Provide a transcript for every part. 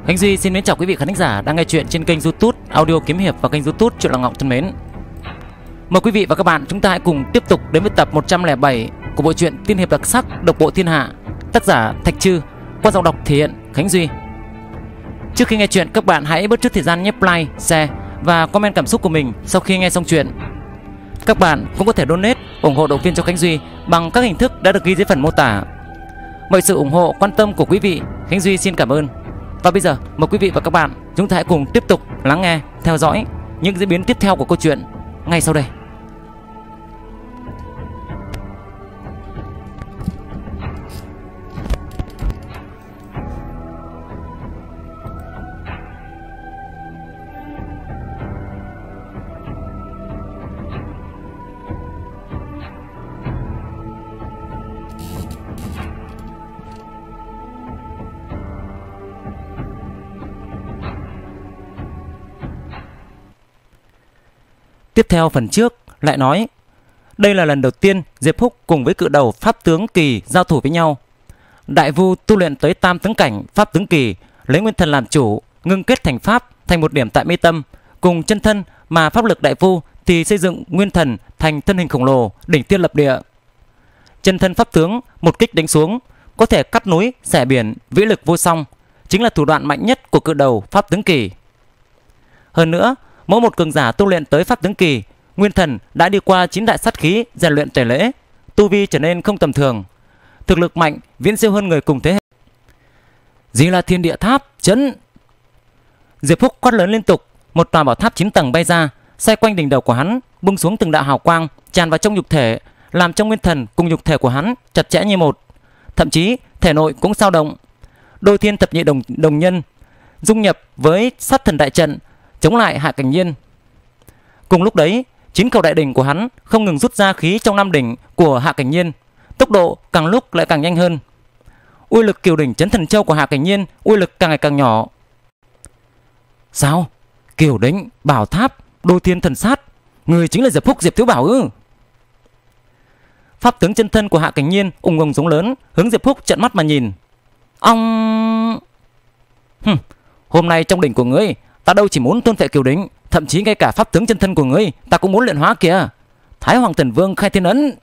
Khánh Duy xin mến chào quý vị khán giả đang nghe chuyện trên kênh YouTube Audio Kiếm Hiệp và kênh YouTube Chuyện Lòng Ngọc thân mến. Mời quý vị và các bạn chúng ta hãy cùng tiếp tục đến với tập 107 của bộ truyện tiên hiệp đặc sắc Độc Bộ Thiên Hạ, tác giả Thạch Trư, qua giọng đọc thể hiện Khánh Duy. Trước khi nghe chuyện, các bạn hãy bớt chút thời gian nhấp like, share và comment cảm xúc của mình sau khi nghe xong chuyện. Các bạn cũng có thể donate ủng hộ động viên cho Khánh Duy bằng các hình thức đã được ghi dưới phần mô tả. Mọi sự ủng hộ quan tâm của quý vị, Khánh Duy xin cảm ơn. Và bây giờ mời quý vị và các bạn chúng ta hãy cùng tiếp tục lắng nghe, theo dõi những diễn biến tiếp theo của câu chuyện ngay sau đây. Tiếp theo phần trước lại nói, đây là lần đầu tiên Diệp Húc cùng với cự đầu Pháp Tướng Kỳ giao thủ với nhau. Đại Vu tu luyện tới tam tướng cảnh Pháp Tướng Kỳ, lấy nguyên thần làm chủ, ngưng kết thành pháp thành một điểm tại mi tâm, cùng chân thân mà pháp lực Đại Vu thì xây dựng nguyên thần thành thân hình khổng lồ, đỉnh thiên lập địa. Chân thân Pháp Tướng một kích đánh xuống có thể cắt núi, xẻ biển, vĩ lực vô song, chính là thủ đoạn mạnh nhất của cự đầu Pháp Tướng Kỳ. Hơn nữa, mỗi một cường giả tu luyện tới Pháp Tướng Kỳ, nguyên thần đã đi qua 9 đại sát khí rèn luyện tẩy lễ, tu vi trở nên không tầm thường, thực lực mạnh viễn siêu hơn người cùng thế hệ. Di La Thiên Địa Tháp chấn! Diệp Húc quát lớn liên tục, một tòa bảo tháp 9 tầng bay ra, xoay quanh đỉnh đầu của hắn, bung xuống từng đạo hào quang tràn vào trong nhục thể, làm trong nguyên thần cùng nhục thể của hắn chặt chẽ như một, thậm chí thể nội cũng dao động. Đôi thiên thập nhị đồng nhân dung nhập với sát thần đại trận chống lại Hạ Cảnh Nhiên. Cùng lúc đấy, 9 cầu đại đỉnh của hắn không ngừng rút ra khí trong 5 đỉnh của Hạ Cảnh Nhiên, tốc độ càng lúc lại càng nhanh hơn. Uy lực Kiều đỉnh Chấn Thần Châu của Hạ Cảnh Nhiên uy lực càng ngày càng nhỏ. Sao? Kiều đỉnh, Bảo Tháp, Đôi Thiên Thần Sát, người chính là Diệp Húc, Diệp Thiếu Bảo ư? Pháp tướng chân thân của Hạ Cảnh Nhiên ùng ùng giống lớn, hướng Diệp Húc trợn mắt mà nhìn. Ông hôm nay trong đỉnh của ngươi, ta đâu chỉ muốn tôn phệ Kiều đỉnh, thậm chí ngay cả pháp tướng chân thân của ngươi ta cũng muốn luyện hóa kìa. Thái Hoàng Thần Vương khai thiên ấn.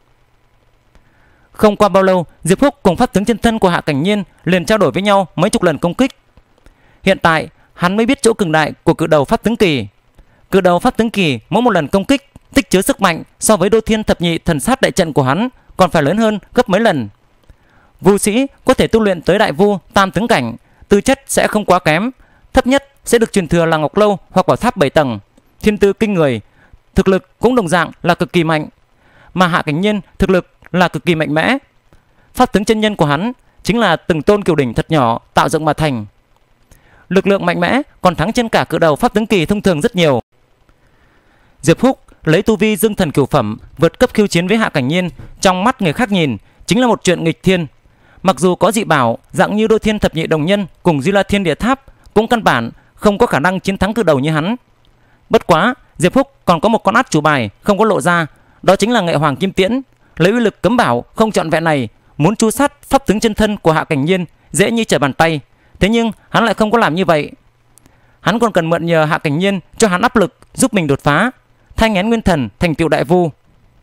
Không qua bao lâu, Diệp Húc cùng pháp tướng chân thân của Hạ Cảnh Nhiên liền trao đổi với nhau mấy chục lần công kích. Hiện tại hắn mới biết chỗ cường đại của cự đầu Pháp Tướng Kỳ. Cự đầu Pháp Tướng Kỳ mỗi một lần công kích tích chứa sức mạnh so với Đôi Thiên thập nhị thần sát đại trận của hắn còn phải lớn hơn gấp mấy lần. Vu sĩ có thể tu luyện tới đại vu tam tướng cảnh, tư chất sẽ không quá kém, thấp nhất sẽ được truyền thừa là Ngọc Lâu hoặc Bảo Tháp 7 tầng, thiên tư kinh người, thực lực cũng đồng dạng là cực kỳ mạnh. Mà Hạ Cảnh Nhiên thực lực là cực kỳ mạnh mẽ. Pháp tướng chân nhân của hắn chính là từng tôn kiều đỉnh thật nhỏ tạo dựng mà thành. Lực lượng mạnh mẽ còn thắng trên cả cự đầu Pháp Tướng Kỳ thông thường rất nhiều. Diệp Húc lấy tu vi dương thần cửu phẩm vượt cấp khiêu chiến với Hạ Cảnh Nhiên, trong mắt người khác nhìn chính là một chuyện nghịch thiên. Mặc dù có dị bảo dạng như Đôi Thiên thập nhị đồng nhân cùng Di La Thiên Địa Tháp, cũng căn bản không có khả năng chiến thắng cự đầu như hắn. Bất quá, Diệp Húc còn có một con át chủ bài không có lộ ra, đó chính là Nghệ Hoàng Kim Tiễn. Lấy uy lực cấm bảo không trọn vẹn này, muốn tru sát pháp tướng chân thân của Hạ Cảnh Nhiên dễ như trở bàn tay. Thế nhưng hắn lại không có làm như vậy. Hắn còn cần mượn nhờ Hạ Cảnh Nhiên cho hắn áp lực, giúp mình đột phá, thanh nghén nguyên thần thành tựu đại vu.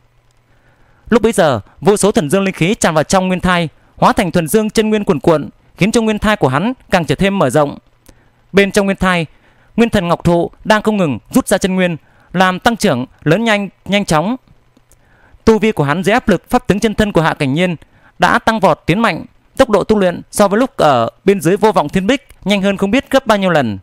Lúc bấy giờ, vô số thần dương linh khí tràn vào trong nguyên thai, hóa thành thuần dương chân nguyên cuồn cuộn, khiến cho nguyên thai của hắn càng trở thêm mở rộng. Bên trong nguyên thai, nguyên thần ngọc thụ đang không ngừng rút ra chân nguyên, làm tăng trưởng lớn nhanh chóng. Tu vi của hắn dưới áp lực pháp tướng chân thân của Hạ Cảnh Nhiên đã tăng vọt tiến mạnh, tốc độ tu luyện so với lúc ở bên dưới Vô Vọng Thiên Bích nhanh hơn không biết gấp bao nhiêu lần.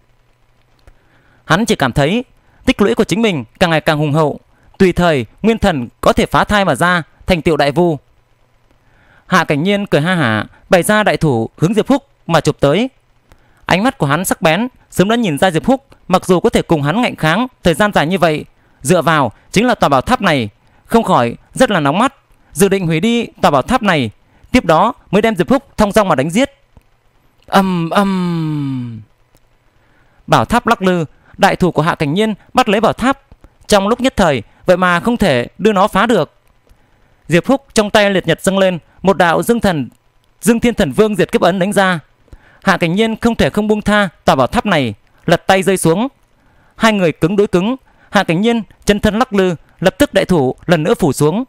Hắn chỉ cảm thấy tích lũy của chính mình càng ngày càng hùng hậu, tùy thời nguyên thần có thể phá thai mà ra thành tựu đại vu. Hạ Cảnh Nhiên cười ha hả, bày ra đại thủ hướng Diệp Húc mà chụp tới. Ánh mắt của hắn sắc bén, sớm đã nhìn ra Diệp Húc mặc dù có thể cùng hắn ngạnh kháng thời gian dài như vậy, dựa vào chính là tòa bảo tháp này, không khỏi rất là nóng mắt, dự định hủy đi tòa bảo tháp này, tiếp đó mới đem Diệp Húc thong dong mà đánh giết. Bảo tháp lắc lư, đại thủ của Hạ Cảnh Nhiên bắt lấy bảo tháp, trong lúc nhất thời vậy mà không thể đưa nó phá được. Diệp Húc trong tay liệt nhật dâng lên, một đạo dương thiên thần vương diệt kiếp ấn đánh ra. Hạ Cảnh Nhiên không thể không buông tha tòa bảo tháp này, lật tay rơi xuống. Hai người cứng đối cứng, Hạ Cảnh Nhiên chân thân lắc lư, lập tức đại thủ lần nữa phủ xuống.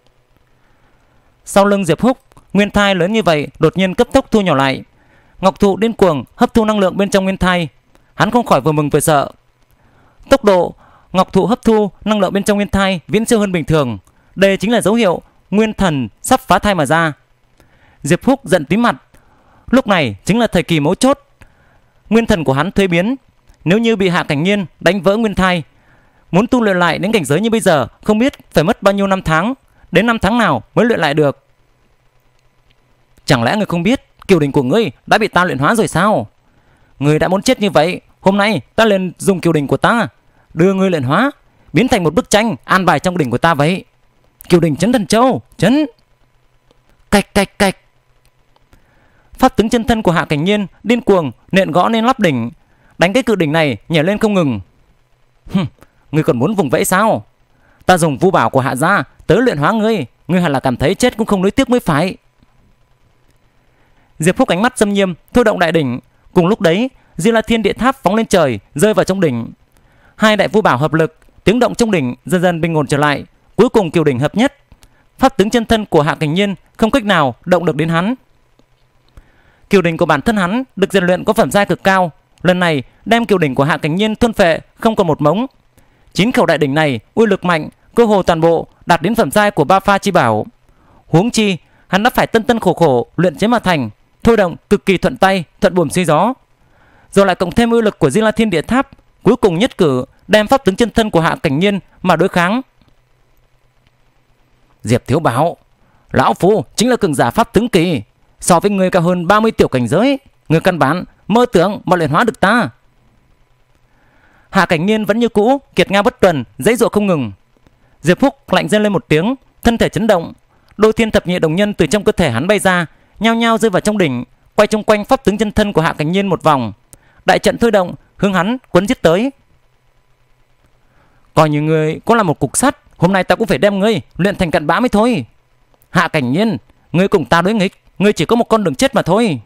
Sau lưng Diệp Húc, nguyên thai lớn như vậy đột nhiên cấp tốc thu nhỏ lại. Ngọc thụ điên cuồng hấp thu năng lượng bên trong nguyên thai, hắn không khỏi vừa mừng vừa sợ. Tốc độ ngọc thụ hấp thu năng lượng bên trong nguyên thai viễn siêu hơn bình thường, đây chính là dấu hiệu nguyên thần sắp phá thai mà ra. Diệp Húc giận tím mặt, lúc này chính là thời kỳ mấu chốt. Nguyên thần của hắn thuế biến, nếu như bị Hạ Cảnh Nhiên đánh vỡ nguyên thai, muốn tu luyện lại đến cảnh giới như bây giờ không biết phải mất bao nhiêu năm tháng, đến năm tháng nào mới luyện lại được. Chẳng lẽ ngươi không biết kiều đỉnh của ngươi đã bị ta luyện hóa rồi sao? Ngươi đã muốn chết như vậy, hôm nay ta liền dùng kiều đỉnh của ta đưa ngươi luyện hóa, biến thành một bức tranh an bài trong đỉnh của ta vậy. Kiều đỉnh chấn thần châu, chấn. Cạch cạch cạch. Pháp tướng chân thân của Hạ Cảnh Nhiên điên cuồng nện gõ lên nắp đỉnh, đánh cái cự đỉnh này nhảy lên không ngừng. Ngươi còn muốn vùng vẫy sao? Ta dùng vu bảo của Hạ gia tới luyện hóa ngươi, ngươi hẳn là cảm thấy chết cũng không nuối tiếc mới phải. Diệp Phúc ánh mắt xâm nghiêm thôi động đại đỉnh, cùng lúc đấy Diêm La Thiên Địa Tháp phóng lên trời rơi vào trong đỉnh. Hai đại vu bảo hợp lực, tiếng động trong đỉnh dần dần bình ổn trở lại, cuối cùng kiều đỉnh hợp nhất. Pháp tướng chân thân của Hạ Cảnh Nhiên không cách nào động được đến hắn. Kiều đỉnh của bản thân hắn được rèn luyện có phẩm giai cực cao, lần này đem kiều đỉnh của Hạ Cảnh Nhiên thôn phệ không còn một mống. 9 khẩu đại đỉnh này uy lực mạnh, cơ hồ toàn bộ đạt đến phẩm giai của Ba Pha chi bảo. Huống chi hắn đã phải tân tân khổ khổ luyện chế mà thành, thôi động cực kỳ thuận tay, thuận buồm xuôi gió. Rồi lại cộng thêm uy lực của Diêm La Thiên Địa Tháp, cuối cùng nhất cử đem pháp tướng chân thân của Hạ Cảnh Nhiên mà đối kháng. Diệp thiếu bảo, lão phu chính là cường giả pháp tướng kỳ, so với người cao hơn 30 tiểu cảnh giới, người căn bản mơ tưởng mà luyện hóa được ta. Hạ Cảnh Nhiên vẫn như cũ kiệt ngao bất tuần, giãy giụa không ngừng. Diệp Phúc lạnh rên lên một tiếng, thân thể chấn động, đôi thiên thập nhị đồng nhân từ trong cơ thể hắn bay ra, nhao nhao rơi vào trong đỉnh, quay chung quanh pháp tướng chân thân của Hạ Cảnh Nhiên một vòng. Đại trận thôi động hướng hắn quấn giết tới. Coi như ngươi có là một cục sắt, hôm nay ta cũng phải đem ngươi luyện thành cặn bã mới thôi. Hạ Cảnh Nhiên, ngươi cùng ta đối nghịch, ngươi chỉ có một con đường chết mà thôi.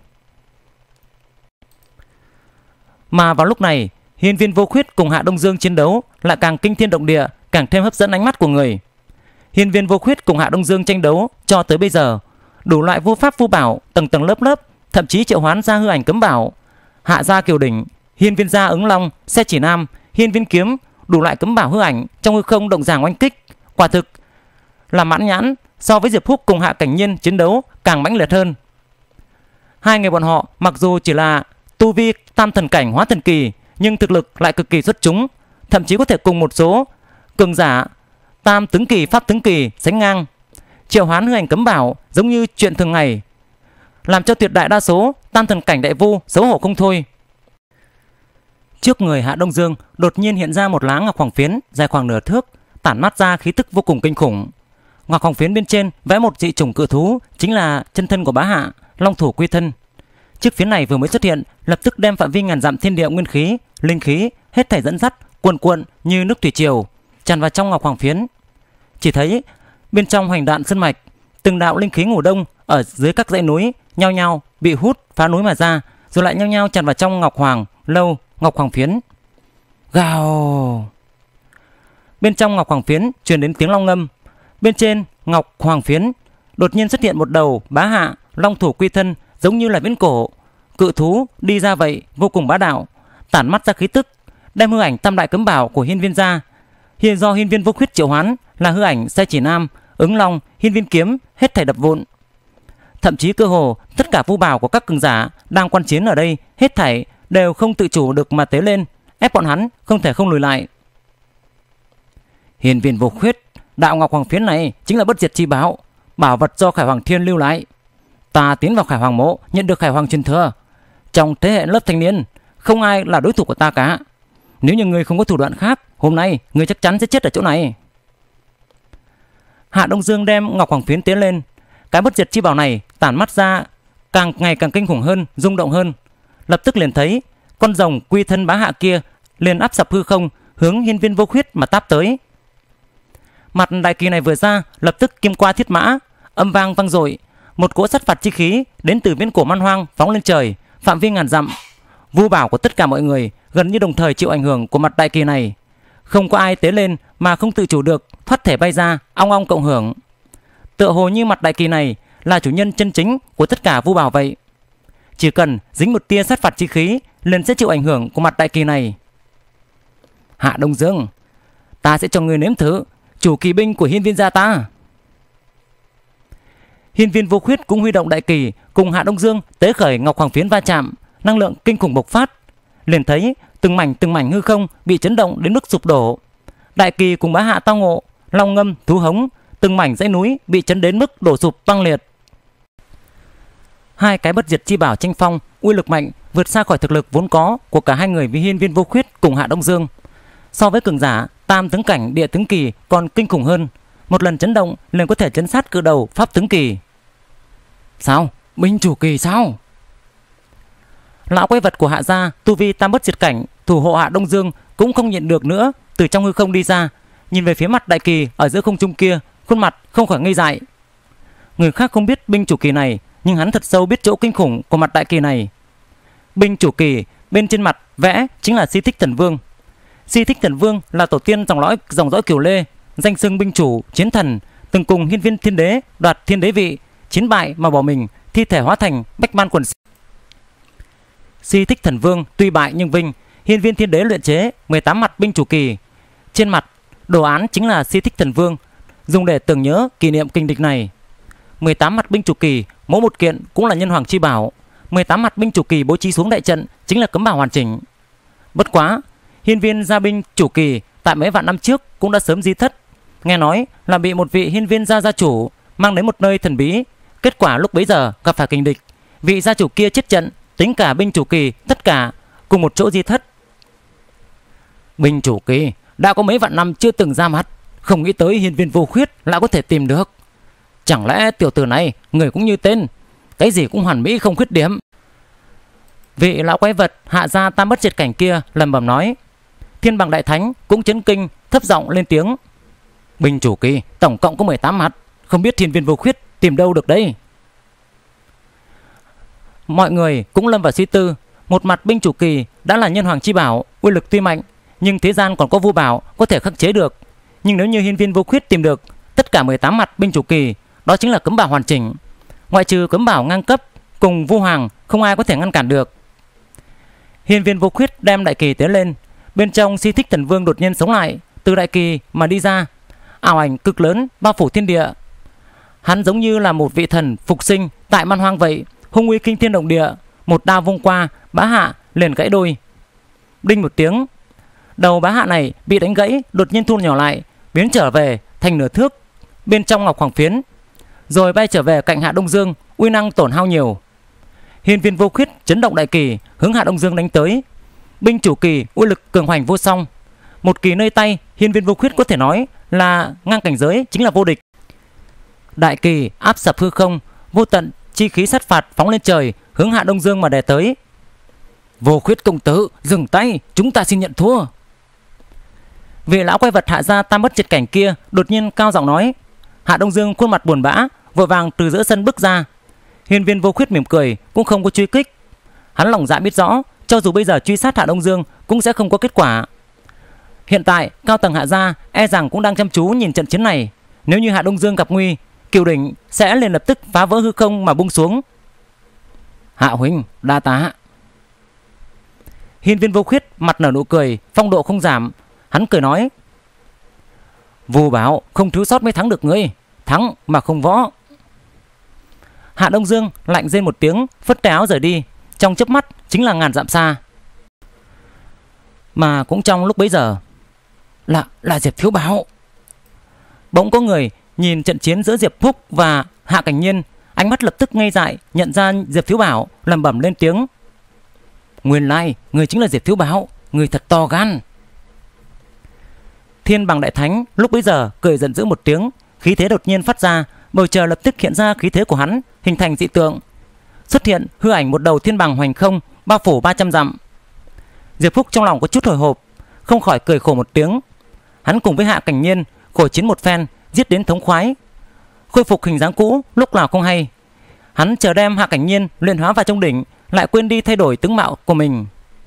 Mà vào lúc này, Hiên Viên Vô Khuyết cùng Hạ Đông Dương chiến đấu lại càng kinh thiên động địa, càng thêm hấp dẫn ánh mắt của người. Hiên Viên Vô Khuyết cùng Hạ Đông Dương tranh đấu cho tới bây giờ, đủ loại vô pháp vô bảo, tầng tầng lớp lớp, thậm chí triệu hoán ra hư ảnh cấm bảo. Hạ gia kiều đỉnh, Hiên Viên gia ứng long, xe chỉ nam, Hiên Viên kiếm, đủ loại cấm bảo hư ảnh trong hư không động giảng oanh kích, quả thực là mãn nhãn. So với Diệp Húc cùng Hạ Cảnh Nhiên chiến đấu càng mãnh liệt hơn. Hai người bọn họ mặc dù chỉ là tu vi tam thần cảnh hóa thần kỳ, nhưng thực lực lại cực kỳ xuất chúng, thậm chí có thể cùng một số cường giả tam tướng kỳ, pháp tướng kỳ sánh ngang. Triệu hoán hư ảnh cấm bảo giống như chuyện thường ngày, làm cho tuyệt đại đa số tam thần cảnh đại vu xấu hổ không thôi. Trước người Hạ Đông Dương đột nhiên hiện ra một lá ngọc hoàng phiến dài khoảng nửa thước, tản mát ra khí tức vô cùng kinh khủng. Ngọc hoàng phiến bên trên vẽ một dị chủng cự thú, chính là chân thân của bá hạ, long thủ quy thân. Chiếc phiến này vừa mới xuất hiện, lập tức đem phạm vi ngàn dặm thiên địa nguyên khí, linh khí hết thảy dẫn dắt, cuồn cuộn như nước thủy triều tràn vào trong ngọc hoàng phiến. Chỉ thấy bên trong hoành đạn sơn mạch, từng đạo linh khí ngủ đông ở dưới các dãy núi nhao nhao bị hút phá núi mà ra, rồi lại nhao nhao tràn vào trong ngọc hoàng lâu, ngọc hoàng phiến. Gào! Bên trong ngọc hoàng phiến truyền đến tiếng long ngâm. Bên trên ngọc hoàng phiến đột nhiên xuất hiện một đầu bá hạ long thủ quy thân, giống như là viễn cổ cự thú đi ra vậy, vô cùng bá đạo, tản mắt ra khí tức, đem hư ảnh tam đại cấm bảo của Hiên Viên gia, do Hiên Viên Vô Khuyết triệu hoán là hư ảnh xe chỉ nam, ứng long, Hiên Viên kiếm hết thảy đập vụn. Thậm chí cơ hồ tất cả vu bảo của các cường giả đang quan chiến ở đây hết thảy đều không tự chủ được mà tế lên, ép bọn hắn không thể không lùi lại. Hiên Viên Vô Khuyết, đạo ngọc hoàng phiến này chính là bất diệt chi bảo, bảo vật do Khải Hoàng Thiên lưu lại. Ta tiến vào Khải Hoàng mộ, nhận được Khải Hoàng truyền thừa. Trong thế hệ lớp thanh niên, không ai là đối thủ của ta cả. Nếu như ngươi không có thủ đoạn khác, hôm nay ngươi chắc chắn sẽ chết ở chỗ này. Hạ Đông Dương đem ngọc hoàng phiến tiến lên. Cái bất diệt chi bảo này tản mắt ra càng ngày càng kinh khủng hơn, rung động hơn. Lập tức liền thấy con rồng quy thân bá hạ kia liền áp sập hư không, hướng Hiên Viên Vô Khuyết mà táp tới. Mặt đại kỳ này vừa ra, lập tức kim qua thiết mã, âm vang vang dội, một cỗ sát phạt chi khí đến từ viễn cổ man hoang phóng lên trời, phạm vi ngàn dặm. Vu bảo của tất cả mọi người gần như đồng thời chịu ảnh hưởng của mặt đại kỳ này. Không có ai tế lên mà không tự chủ được thoát thể bay ra, ong ong cộng hưởng. Tựa hồ như mặt đại kỳ này là chủ nhân chân chính của tất cả vu bảo vậy. Chỉ cần dính một tia sát phạt chi khí liền sẽ chịu ảnh hưởng của mặt đại kỳ này. Hạ Đông Dương, ta sẽ cho người nếm thử chủ kỳ binh của hiên viên gia ta. Hiên viên Vô Khuyết cũng huy động đại kỳ cùng Hạ Đông Dương tế khởi ngọc hoàng phiến va chạm, năng lượng kinh khủng bộc phát. Liền thấy từng mảnh hư không bị chấn động đến mức sụp đổ. Đại kỳ cùng bá hạ tao ngộ, long ngâm, thú hống, từng mảnh dãy núi bị chấn đến mức đổ sụp băng liệt. Hai cái bất diệt chi bảo tranh phong, uy lực mạnh vượt xa khỏi thực lực vốn có của cả hai người với hiên viên Vô Khuyết cùng Hạ Đông Dương. So với cường giả tam tướng cảnh địa tướng kỳ còn kinh khủng hơn. Một lần chấn động liền có thể chấn sát cự đầu pháp tướng kỳ. Sao? Binh chủ kỳ sao? Lão quái vật của Hạ gia tu vi tam bất diệt cảnh thủ hộ Hạ Đông Dương cũng không nhịn được nữa, từ trong hư không đi ra, nhìn về phía mặt đại kỳ ở giữa không trung kia, khuôn mặt không khỏi ngây dại. Người khác không biết binh chủ kỳ này, nhưng hắn thật sâu biết chỗ kinh khủng của mặt đại kỳ này. Binh chủ kỳ bên trên mặt vẽ chính là Si Thích Thần Vương. Si Thích Thần Vương là tổ tiên dòng dõi Kiều Lê, danh xưng binh chủ chiến thần, từng cùng hiên viên thiên đế đoạt thiên đế vị, chiến bại mà bỏ mình, thi thể hóa thành bách man quần. Si Thích Thần Vương tuy bại nhưng vinh, hiên viên thiên đế luyện chế 18 mặt binh chủ kỳ. Trên mặt đồ án chính là Si Thích Thần Vương, dùng để tưởng nhớ kỷ niệm kình địch này. 18 mặt binh chủ kỳ mỗi một kiện cũng là nhân hoàng chi bảo. 18 mặt binh chủ kỳ bố trí xuống đại trận chính là cấm bảo hoàn chỉnh. Bất quá hiên viên gia binh chủ kỳ tại mấy vạn năm trước cũng đã sớm di thất, nghe nói là bị một vị hiên viên gia chủ mang đến một nơi thần bí. Kết quả lúc bấy giờ gặp phải kình địch, vị gia chủ kia chết trận, tính cả binh chủ kỳ tất cả cùng một chỗ di thất. Binh chủ kỳ đã có mấy vạn năm chưa từng ra mắt, không nghĩ tới hiên viên Vô Khuyết lại có thể tìm được. Chẳng lẽ tiểu tử này người cũng như tên, cái gì cũng hoàn mỹ không khuyết điểm. Vị lão quái vật Hạ gia tam bất diệt cảnh kia lẩm bẩm nói. Thiên Bằng Đại Thánh cũng chấn kinh, thấp giọng lên tiếng. Binh chủ kỳ tổng cộng có 18 mặt, không biết hiên viên Vô Khuyết tìm đâu được đây. Mọi người cũng lâm vào suy tư. Một mặt binh chủ kỳ đã là nhân hoàng chi bảo, uy lực tuy mạnh, nhưng thế gian còn có vu bảo có thể khắc chế được. Nhưng nếu như hiên viên Vô Khuyết tìm được tất cả 18 mặt binh chủ kỳ, đó chính là cấm bảo hoàn chỉnh. Ngoại trừ cấm bảo ngang cấp cùng vu hoàng, không ai có thể ngăn cản được. Hiên viên Vô Khuyết đem đại kỳ tiến lên, bên trong Si Thích Thần Vương đột nhiên sống lại, từ đại kỳ mà đi ra, ảo ảnh cực lớn bao phủ thiên địa. Hắn giống như là một vị thần phục sinh tại man hoang vậy, hung uy kinh thiên động địa. Một đao vung qua, bá hạ liền gãy đôi. Đinh một tiếng, đầu bá hạ này bị đánh gãy, đột nhiên thu nhỏ lại, biến trở về thành nửa thước bên trong ngọc hoàng phiến, rồi bay trở về cạnh Hạ Đông Dương, uy năng tổn hao nhiều. Hiên viên Vô Khuyết chấn động đại kỳ hướng Hạ Đông Dương đánh tới. Binh chủ kỳ uy lực cường hoành vô song, một kỳ nơi tay hiên viên Vô Khuyết có thể nói là ngang cảnh giới, chính là vô địch. Đại kỳ áp sập hư không, vô tận chi khí sát phạt phóng lên trời, hướng Hạ Đông Dương mà đè tới. Vô Khuyết công tử, dừng tay, chúng ta xin nhận thua. Vị lão quái vật Hạ gia tam bất diệt cảnh kia đột nhiên cao giọng nói. Hạ Đông Dương khuôn mặt buồn bã, vội vàng từ giữa sân bước ra. Hiên viên Vô Khuyết mỉm cười, cũng không có truy kích. Hắn lòng dạ biết rõ, cho dù bây giờ truy sát Hạ Đông Dương cũng sẽ không có kết quả. Hiện tại cao tầng Hạ gia e rằng cũng đang chăm chú nhìn trận chiến này. Nếu như Hạ Đông Dương gặp nguy, Kiều đỉnh sẽ liền lập tức phá vỡ hư không mà bung xuống. Hạ huynh, đa tạ. Hiên viên Vô Khuyết mặt nở nụ cười, phong độ không giảm. Hắn cười nói. Vu bảo không thiếu sót mới thắng được ngươi, thắng mà không võ. Hạ Đông Dương lạnh rên một tiếng, phất tay áo rời đi, trong chớp mắt chính là ngàn dặm xa. Mà cũng trong lúc bấy giờ, là Diệp Thiếu Bảo. Bỗng có người nhìn trận chiến giữa Diệp Phúc và Hạ Cảnh Nhiên, ánh mắt lập tức ngây dại, nhận ra Diệp Thiếu Bảo, lẩm bẩm lên tiếng. Nguyên lai người chính là Diệp Thiếu Bảo, người thật to gan. Thiên Bằng Đại Thánh lúc bấy giờ cười giận dữ một tiếng, khí thế đột nhiên phát ra, bầu trời lập tức hiện ra khí thế của hắn, hình thành dị tượng. Xuất hiện hư ảnh một đầu thiên bằng hoành không, bao phủ 300 dặm. Diệp Phúc trong lòng có chút hồi hộp, không khỏi cười khổ một tiếng. Hắn cùng với Hạ Cảnh Nhiên khổ chiến một phen, giết đến thống khoái, khôi phục hình dáng cũ lúc nào không hay. Hắn chờ đem Hạ Cảnh Nhiên luyện hóa vào trong đỉnh, lại quên đi thay đổi tướng mạo của mình.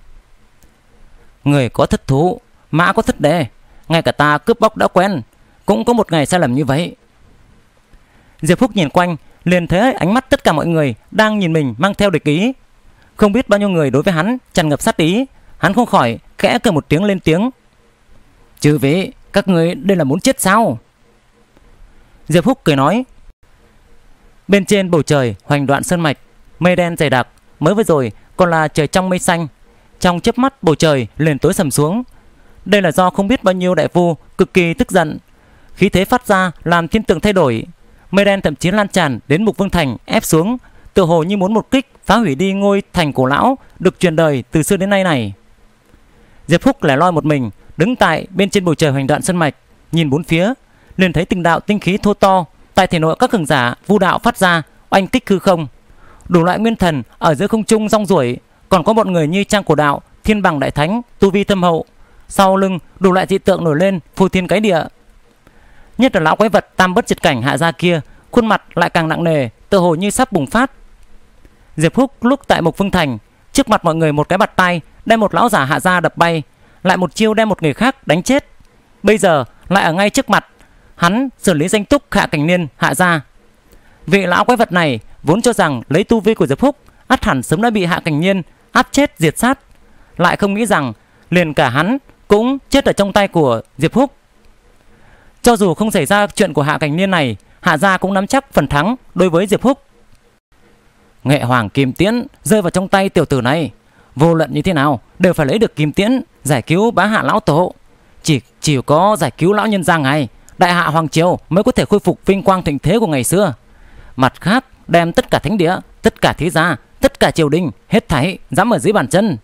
Người có thất thú, mã có thất đề, ngay cả ta cướp bóc đã quen, cũng có một ngày sai lầm như vậy. Diệp Phúc nhìn quanh, liền thấy ánh mắt tất cả mọi người đang nhìn mình mang theo địch ý. Không biết bao nhiêu người đối với hắn tràn ngập sát ý, hắn không khỏi khẽ cười một tiếng lên tiếng. Chư vị, các người đây là muốn chết sao? Diệp Phúc cười nói. Bên trên bầu trời hoành đoạn sơn mạch, mây đen dày đặc, mới vừa rồi còn là trời trong mây xanh, trong chớp mắt bầu trời liền tối sầm xuống. Đây là do không biết bao nhiêu đại vu cực kỳ tức giận, khí thế phát ra làm thiên tượng thay đổi. Mây đen thậm chí lan tràn đến Mục Vương Thành ép xuống, tựa hồ như muốn một kích phá hủy đi ngôi thành cổ lão được truyền đời từ xưa đến nay này. Diệp Phúc lẻ loi một mình đứng tại bên trên bầu trời hoành đoạn sơn mạch, nhìn bốn phía, liền thấy từng đạo tinh khí thô to tại thể nội các cường giả vu đạo phát ra, oanh kích hư không. Đủ loại nguyên thần ở giữa không trung rong ruổi, còn có bọn người như Trang Cổ Đạo, Thiên Bằng Đại Thánh, tu vi thâm hậu. Sau lưng đủ loại dị tượng nổi lên, phù thiên cái địa. Nhất là lão quái vật tam bất diệt cảnh Hạ gia kia, khuôn mặt lại càng nặng nề, tựa hồ như sắp bùng phát. Diệp Phúc lúc tại Mục Vương Thành, trước mặt mọi người một cái bạt tay đem một lão giả Hạ gia đập bay, lại một chiêu đem một người khác đánh chết. Bây giờ lại ở ngay trước mặt hắn xử lý danh túc Hạ Cảnh Niên Hạ gia. Vị lão quái vật này vốn cho rằng lấy tu vi của Diệp Phúc ắt hẳn sớm đã bị Hạ Cảnh Niên áp chết diệt sát, lại không nghĩ rằng liền cả hắn cũng chết ở trong tay của Diệp Phúc. Cho dù không xảy ra chuyện của Hạ Cảnh Niên này, Hạ gia cũng nắm chắc phần thắng đối với Diệp Phúc. Nghệ Hoàng Kim Tiễn rơi vào trong tay tiểu tử này, vô luận như thế nào đều phải lấy được Kim Tiễn giải cứu bá Hạ lão tổ. Chỉ có giải cứu lão nhân gia ngài, đại hạ hoàng triều mới có thể khôi phục vinh quang thịnh thế của ngày xưa. Mặt khác, đem tất cả thánh địa, tất cả thế gia, tất cả triều đình hết thảy dám ở dưới bàn chân.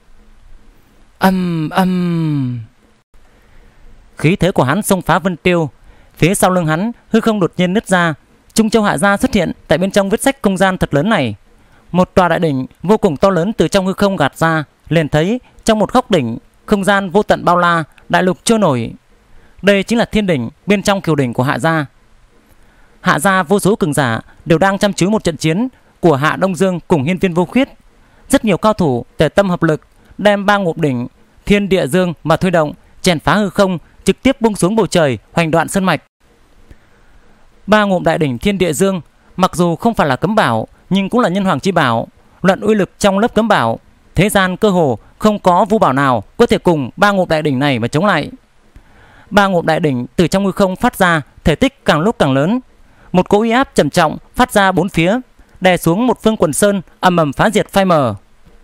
Khí thế của hắn xông phá vân tiêu. Phía sau lưng hắn hư không đột nhiên nứt ra, Trung Châu Hạ gia xuất hiện tại bên trong vết sách không gian thật lớn này. Một tòa đại đỉnh vô cùng to lớn từ trong hư không gạt ra, liền thấy trong một góc đỉnh không gian vô tận bao la, đại lục trôi nổi. Đây chính là thiên đỉnh bên trong kiều đỉnh của Hạ gia. Hạ gia vô số cường giả đều đang chăm chú một trận chiến của Hạ Đông Dương cùng Hiên Viên Vô Khuyết. Rất nhiều cao thủ tề tâm hợp lực, đem ba ngụm đỉnh Thiên Địa Dương mà thôi động, chèn phá hư không, trực tiếp buông xuống bầu trời hoành đoạn sơn mạch. Ba ngụm đại đỉnh Thiên Địa Dương mặc dù không phải là cấm bảo, nhưng cũng là nhân hoàng chi bảo. Luận uy lực trong lớp cấm bảo, thế gian cơ hồ không có vu bảo nào có thể cùng ba ngụm đại đỉnh này mà chống lại. Ba ngụm đại đỉnh từ trong hư không phát ra, thể tích càng lúc càng lớn. Một cỗ uy áp trầm trọng phát ra bốn phía, đè xuống một phương quần sơn, ầm ầm phá diệt phai mờ.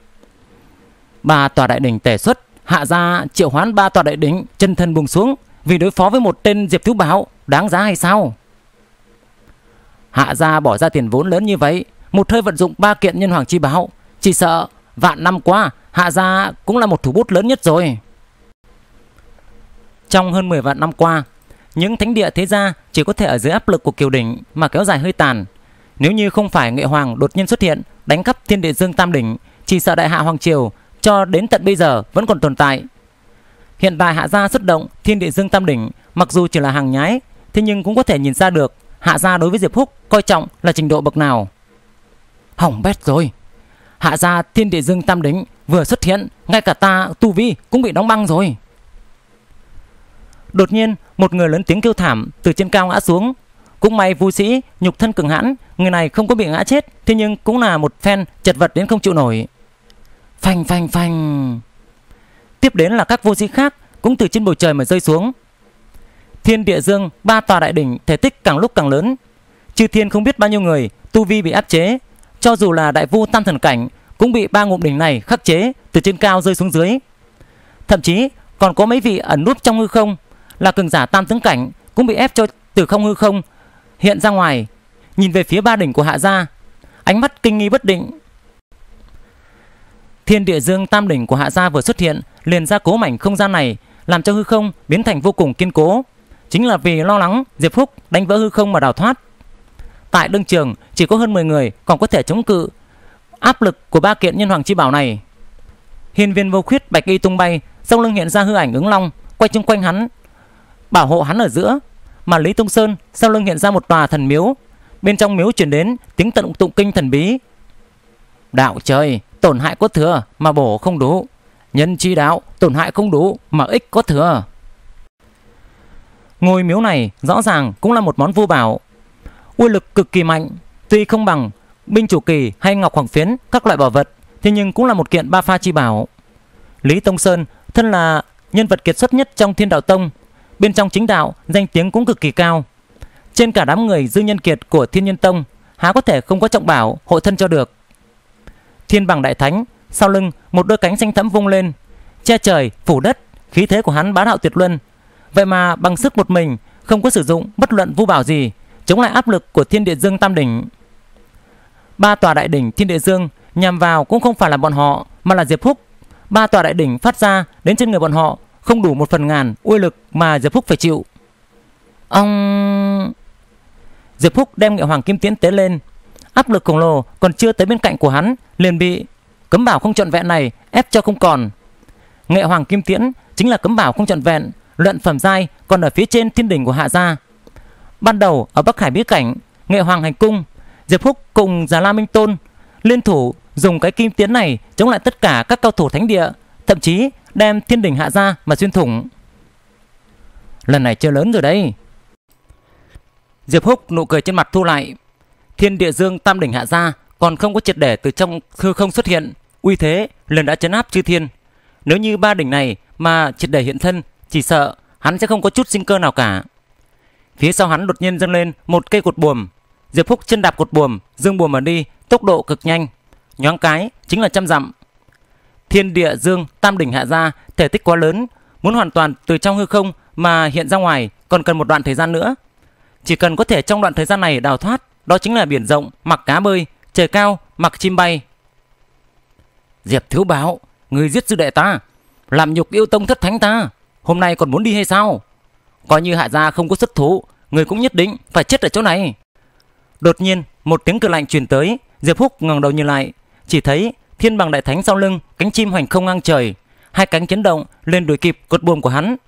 Ba tòa đại đỉnh tề xuất, Hạ gia triệu hoán ba tòa đại đỉnh chân thân buông xuống, vì đối phó với một tên Diệp Thiếu Bảo, đáng giá hay sao? Hạ gia bỏ ra tiền vốn lớn như vậy, một hơi vận dụng ba kiện nhân hoàng chi bảo, chỉ sợ vạn năm qua Hạ gia cũng là một thủ bút lớn nhất rồi. Trong hơn 10 vạn năm qua, những thánh địa thế gia chỉ có thể ở dưới áp lực của kiều đỉnh mà kéo dài hơi tàn. Nếu như không phải Nghệ Hoàng đột nhiên xuất hiện đánh cắp Thiên Địa Dương Tam đỉnh, chỉ sợ đại hạ hoàng triều cho đến tận bây giờ vẫn còn tồn tại. Hiện tại Hạ gia xuất động Thiên Địa Dương Tam đỉnh, mặc dù chỉ là hàng nhái, thế nhưng cũng có thể nhìn ra được Hạ gia đối với Diệp Phúc coi trọng là trình độ bậc nào. Hỏng bét rồi, Hạ gia Thiên Địa Dương Tam đỉnh vừa xuất hiện, ngay cả ta tu vi cũng bị đóng băng rồi. Đột nhiên một người lớn tiếng kêu thảm từ trên cao ngã xuống. Cũng may Vu Sĩ nhục thân cường hãn, người này không có bị ngã chết, thế nhưng cũng là một phen chật vật đến không chịu nổi. Phanh phanh phanh. Tiếp đến là các Vu Sĩ khác cũng từ trên bầu trời mà rơi xuống. Thiên Địa Dương ba tòa đại đỉnh thể tích càng lúc càng lớn, chư thiên không biết bao nhiêu người tu vi bị áp chế, cho dù là đại vu tam thần cảnh cũng bị ba ngụm đỉnh này khắc chế, từ trên cao rơi xuống dưới. Thậm chí còn có mấy vị ẩn núp trong hư không là cường giả tam tướng cảnh cũng bị ép cho từ không hư không hiện ra ngoài, nhìn về phía ba đỉnh của Hạ gia, ánh mắt kinh nghi bất định. Thiên Địa Dương Tam đỉnh của Hạ gia vừa xuất hiện, liền ra cố mảnh không gian này, làm cho hư không biến thành vô cùng kiên cố, chính là vì lo lắng Diệp Phúc đánh vỡ hư không mà đào thoát. Tại đương trường chỉ có hơn 10 người còn có thể chống cự áp lực của ba kiện nhân hoàng chi bảo này. Hiên Viên Vô Khuyết bạch y tung bay, sau lưng hiện ra hư ảnh ứng long quay chung quanh hắn, bảo hộ hắn ở giữa. Mà Lý Tông Sơn sau lưng hiện ra một tòa thần miếu, bên trong miếu truyền đến tiếng tụng kinh thần bí. Đạo trời, tổn hại có thừa mà bổ không đủ. Nhân chi đạo, tổn hại không đủ mà ích có thừa. Ngôi miếu này rõ ràng cũng là một món vô bảo, uy lực cực kỳ mạnh. Tuy không bằng binh chủ kỳ hay ngọc hoàng phiến các loại bảo vật, thế nhưng cũng là một kiện ba pha chi bảo. Lý Tông Sơn thân là nhân vật kiệt xuất nhất trong Thiên Đạo Tông, bên trong chính đạo danh tiếng cũng cực kỳ cao. Trên cả đám người dư nhân kiệt của Thiên Nhân Tông, há có thể không có trọng bảo hộ thân cho được. Thiên Bằng Đại Thánh sau lưng một đôi cánh xanh thẫm vung lên, che trời phủ đất, khí thế của hắn bá đạo tuyệt luân. Vậy mà bằng sức một mình, không có sử dụng bất luận vu bảo gì, chống lại áp lực của Thiên Địa Dương Tam đỉnh. Ba tòa đại đỉnh Thiên Địa Dương nhằm vào cũng không phải là bọn họ, mà là Diệp Húc. Ba tòa đại đỉnh phát ra đến trên người bọn họ không đủ 1/1000 uy lực mà Diệp Húc phải chịu. Ông Diệp Húc đem Nghệ Hoàng Kim Tiễn tế lên, áp lực khổng lồ còn chưa tới bên cạnh của hắn liền bị cấm bảo không trọn vẹn này ép cho không còn. Nghệ Hoàng Kim Tiễn chính là cấm bảo không trọn vẹn, luận phẩm giai còn ở phía trên thiên đỉnh của Hạ gia. Ban đầu ở Bắc Hải bí cảnh, Nghệ Hoàng hành cung, Diệp Húc cùng Già La Minh Tôn liên thủ dùng cái kim tiễn này chống lại tất cả các cao thủ thánh địa, thậm chí đem thiên đỉnh Hạ gia mà xuyên thủng. Lần này chơi lớn rồi đấy. Diệp Húc nụ cười trên mặt thu lại. Thiên Địa Dương Tam đỉnh Hạ gia còn không có triệt để từ trong hư không xuất hiện, uy thế lần đã trấn áp chư thiên. Nếu như ba đỉnh này mà triệt để hiện thân, chỉ sợ hắn sẽ không có chút sinh cơ nào cả. Phía sau hắn đột nhiên dâng lên một cây cột buồm. Diệp Húc chân đạp cột buồm, dương buồm mà đi, tốc độ cực nhanh, nhoáng cái chính là 100 dặm. Thiên Địa Dương Tam đỉnh Hạ gia thể tích quá lớn, muốn hoàn toàn từ trong hư không mà hiện ra ngoài còn cần một đoạn thời gian nữa. Chỉ cần có thể trong đoạn thời gian này đào thoát, đó chính là biển rộng mặc cá bơi, trời cao mặc chim bay. Diệp thiếu bảo, người giết sư đệ ta, làm nhục yêu tông thất thánh ta, hôm nay còn muốn đi hay sao? Coi như Hạ gia không có xuất thủ, người cũng nhất định phải chết ở chỗ này. Đột nhiên một tiếng cười lạnh truyền tới. Diệp Húc ngẩng đầu nhìn lại, chỉ thấy Thiên Bằng Đại Thánh sau lưng cánh chim hoành không ngang trời, hai cánh chấn động lên đuổi kịp cột buồm của hắn.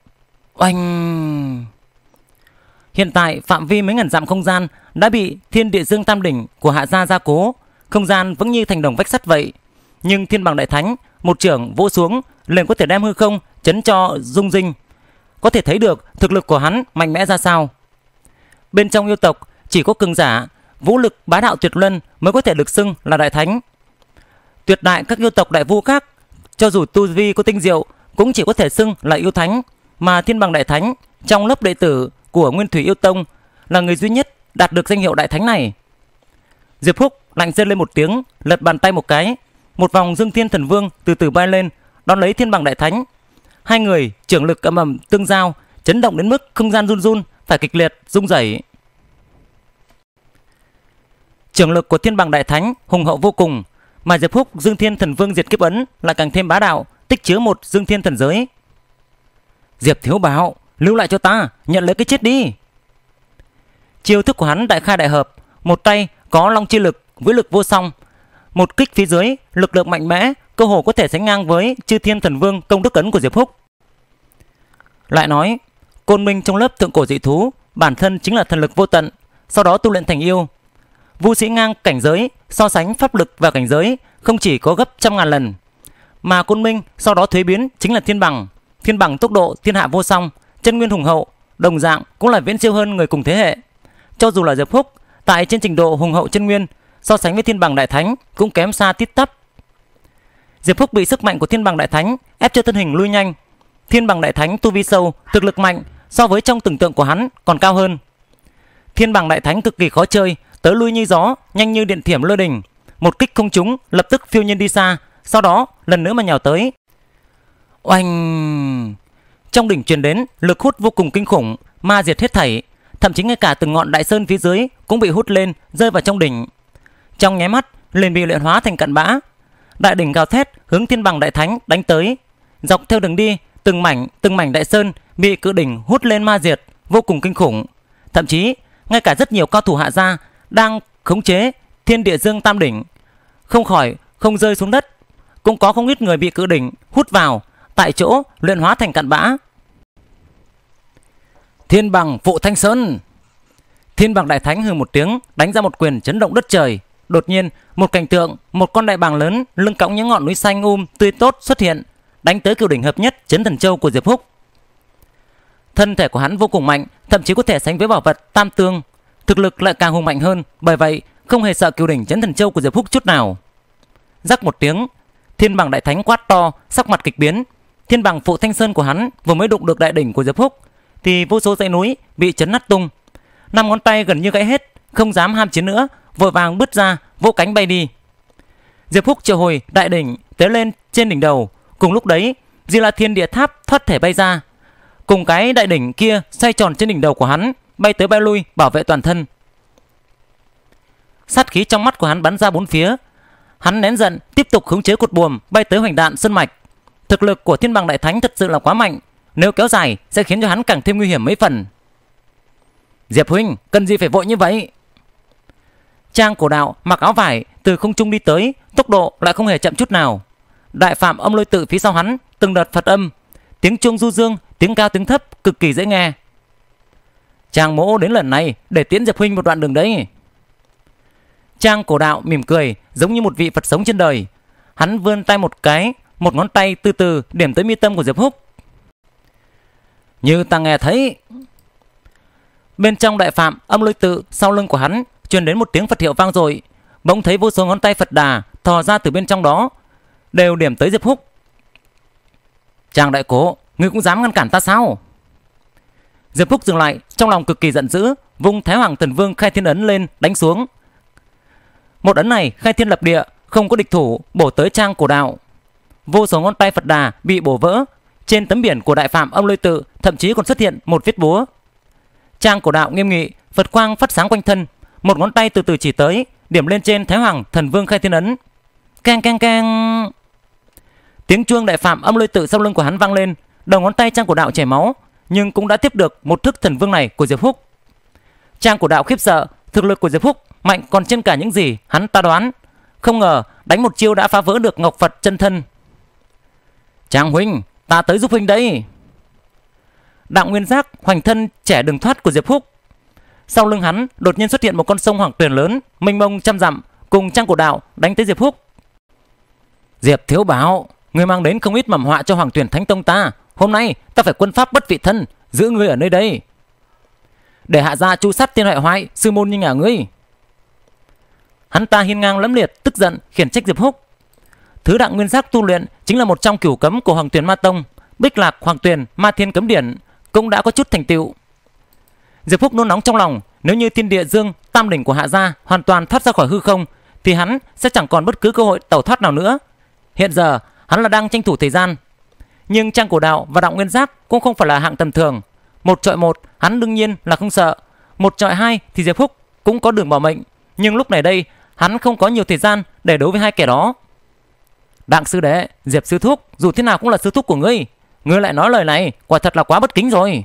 Oanh! Hiện tại phạm vi mấy ngàn dặm không gian đã bị Thiên Địa Dương Tam đỉnh của Hạ gia gia cố, không gian vẫn như thành đồng vách sắt vậy. Nhưng Thiên Bằng Đại Thánh một chưởng vỗ xuống liền có thể đem hư không chấn cho rung rinh, có thể thấy được thực lực của hắn mạnh mẽ ra sao. Bên trong yêu tộc chỉ có cường giả vũ lực bá đạo tuyệt luân mới có thể được xưng là đại thánh. Tuyệt đại các yêu tộc đại vu khác, cho dù tu vi có tinh diệu, cũng chỉ có thể xưng là yêu thánh, mà Thiên Bằng Đại Thánh trong lớp đệ tử của Nguyên Thủy Yêu Tông là người duy nhất đạt được danh hiệu đại thánh này. Diệp Húc lạnh rên lên một tiếng, lật bàn tay một cái, một vòng Dương Thiên Thần Vương từ từ bay lên, đón lấy Thiên Bằng Đại Thánh. Hai người trưởng lực ầm ầm tương giao, chấn động đến mức không gian run run, phải kịch liệt rung rẩy. Trưởng lực của Thiên Bằng Đại Thánh hùng hậu vô cùng, mà Diệp Húc Dương Thiên Thần Vương diệt kiếp ấn lại càng thêm bá đạo, tích chứa một Dương Thiên Thần giới. Diệp thiếu bảo, lưu lại cho ta, nhận lấy cái chết đi. Chiêu thức của hắn đại khai đại hợp, một tay có long chi lực, vĩ lực vô song, một kích phía dưới lực lượng mạnh mẽ, cơ hồ có thể sánh ngang với Chư Thiên Thần Vương công đức ấn của Diệp Húc. Lại nói, Côn Minh trong lớp thượng cổ dị thú bản thân chính là thần lực vô tận, sau đó tu luyện thành yêu. Vu sĩ ngang cảnh giới so sánh pháp lực và cảnh giới không chỉ có gấp 100.000 lần, mà Côn Minh sau đó thuế biến chính là Thiên Bằng. Thiên Bằng tốc độ thiên hạ vô song, chân nguyên hùng hậu, đồng dạng cũng là viễn siêu hơn người cùng thế hệ. Cho dù là Diệp Húc tại trên trình độ hùng hậu chân nguyên, so sánh với Thiên Bằng Đại Thánh cũng kém xa tít tắp. Diệp Húc bị sức mạnh của Thiên Bằng Đại Thánh ép cho thân hình lui nhanh. Thiên Bằng Đại Thánh tu vi sâu, thực lực mạnh, so với trong tưởng tượng của hắn còn cao hơn. Thiên Bằng Đại Thánh cực kỳ khó chơi, tới lui như gió, nhanh như điện thiểm lôi đình, một kích không trúng lập tức phiêu nhiên đi xa, sau đó lần nữa mà nhào tới. Oanh! Trong đỉnh truyền đến lực hút vô cùng kinh khủng, ma diệt hết thảy, thậm chí ngay cả từng ngọn đại sơn phía dưới cũng bị hút lên, rơi vào trong đỉnh. Trong nháy mắt liền bị luyện hóa thành cặn bã. Đại đỉnh gào thét hướng Thiên Bằng Đại Thánh đánh tới. Dọc theo đường đi, từng mảnh đại sơn bị cự đỉnh hút lên ma diệt, vô cùng kinh khủng. Thậm chí ngay cả rất nhiều cao thủ Hạ gia đang khống chế Thiên Địa Dương Tam đỉnh không khỏi không rơi xuống đất, cũng có không ít người bị cự đỉnh hút vào, tại chỗ luyện hóa thành cặn bã. Thiên Bằng phụ Thanh Sơn. Thiên Bằng Đại Thánh hừ một tiếng, đánh ra một quyền chấn động đất trời. Đột nhiên, một cảnh tượng, một con đại bàng lớn lưng cõng những ngọn núi xanh tươi tốt xuất hiện, đánh tới cửu đỉnh hợp nhất Chấn Thần Châu của Diệp Húc. Thân thể của hắn vô cùng mạnh, thậm chí có thể sánh với bảo vật Tam Tương, thực lực lại càng hùng mạnh hơn, bởi vậy không hề sợ cửu đỉnh Chấn Thần Châu của Diệp Húc chút nào. Rắc một tiếng, Thiên Bằng Đại Thánh quát to, sắc mặt kịch biến. Thiên Bằng Phụ Thanh Sơn của hắn vừa mới đụng được đại đỉnh của Diệp Húc thì vô số dãy núi bị chấn nát tung. 5 ngón tay gần như gãy hết, không dám ham chiến nữa, vội vàng bứt ra, vỗ cánh bay đi. Diệp Húc triệu hồi đại đỉnh tế lên trên đỉnh đầu, cùng lúc đấy Di La Thiên Địa Tháp thoát thể bay ra, cùng cái đại đỉnh kia xoay tròn trên đỉnh đầu của hắn, bay tới bay lui bảo vệ toàn thân. Sát khí trong mắt của hắn bắn ra bốn phía. Hắn nén giận, tiếp tục khống chế cột buồm bay tới Hoành Đạn Sơn Mạch. Thực lực của Thiên Bằng Đại Thánh thật sự là quá mạnh, nếu kéo dài sẽ khiến cho hắn càng thêm nguy hiểm mấy phần. Diệp huynh, cần gì phải vội như vậy? Trang Cổ Đạo mặc áo vải từ không trung đi tới, tốc độ lại không hề chậm chút nào. Đại Phạm Âm Lôi Tự phía sau hắn từng đợt Phật âm, tiếng chuông du dương, tiếng cao tiếng thấp cực kỳ dễ nghe. Trang mỗ đến lần này để tiễn Diệp huynh một đoạn đường đấy. Trang Cổ Đạo mỉm cười, giống như một vị Phật sống trên đời. Hắn vươn tay một cái, một ngón tay từ từ điểm tới mi tâm của Diệp Húc. Như ta nghe thấy, bên trong Đại Phạm Âm Lôi Tự sau lưng của hắn truyền đến một tiếng Phật hiệu vang dội, bỗng thấy vô số ngón tay Phật Đà thò ra từ bên trong đó, đều điểm tới Diệp Húc. Trang đại cố, ngươi cũng dám ngăn cản ta sao? Diệp Húc dừng lại, trong lòng cực kỳ giận dữ, vung Thái Hoàng Thần Vương Khai Thiên Ấn lên đánh xuống. Một ấn này khai thiên lập địa, không có địch thủ, bổ tới Trang Cổ Đạo. Vô số ngón tay Phật Đà bị bổ vỡ, trên tấm biển của Đại Phạm Âm Lôi Tự thậm chí còn xuất hiện một vết búa. Trang Cổ Đạo nghiêm nghị, Phật quang phát sáng quanh thân, một ngón tay từ từ chỉ tới, điểm lên trên Thái Hoàng Thần Vương Khai Thiên Ấn. Keng keng keng. Tiếng chuông Đại Phạm Âm Lôi Tự sau lưng của hắn vang lên, đầu ngón tay Trang Cổ Đạo chảy máu, nhưng cũng đã tiếp được một thức thần vương này của Diệp Húc. Trang Cổ Đạo khiếp sợ, thực lực của Diệp Húc mạnh còn trên cả những gì hắn ta đoán. Không ngờ đánh một chiêu đã phá vỡ được Ngọc Phật chân thân. Trang huynh, ta tới giúp huynh đấy. Đặng Nguyên Giác hoành thân trẻ đường thoát của Diệp Húc. Sau lưng hắn đột nhiên xuất hiện một con sông Hoàng Tuyền lớn, mênh mông trăm dặm, cùng Trang Cổ Đạo đánh tới Diệp Húc. Diệp thiếu bảo, ngươi mang đến không ít mầm họa cho Hoàng Tuyền Thánh Tông ta. Hôm nay ta phải quân pháp bất vị thân, giữ ngươi ở nơi đây, để hạ gia chu sát tiên hại hoại sư môn như nhà ngươi. Hắn ta hiên ngang lẫm liệt, tức giận khiển trách Diệp Húc. Thứ Đặng Nguyên Giác tu luyện chính là một trong cửu cấm của Hoàng Tuyền Ma Tông, Bích Lạc Hoàng Tuyền Ma Thiên Cấm Điển, cũng đã có chút thành tựu. Diệp Húc nôn nóng trong lòng, nếu như Thiên Địa Dương Tam đỉnh của hạ gia hoàn toàn thoát ra khỏi hư không, thì hắn sẽ chẳng còn bất cứ cơ hội tẩu thoát nào nữa. Hiện giờ hắn là đang tranh thủ thời gian. Nhưng Trang Cổ Đạo và Đặng Nguyên Giác cũng không phải là hạng tầm thường. Một chọi một hắn đương nhiên là không sợ, một chọi hai thì Diệp Húc cũng có đường bảo mệnh. Nhưng lúc này đây hắn không có nhiều thời gian để đấu với hai kẻ đó. Đặng sư đệ, Diệp sư thúc dù thế nào cũng là sư thúc của ngươi, ngươi lại nói lời này quả thật là quá bất kính rồi.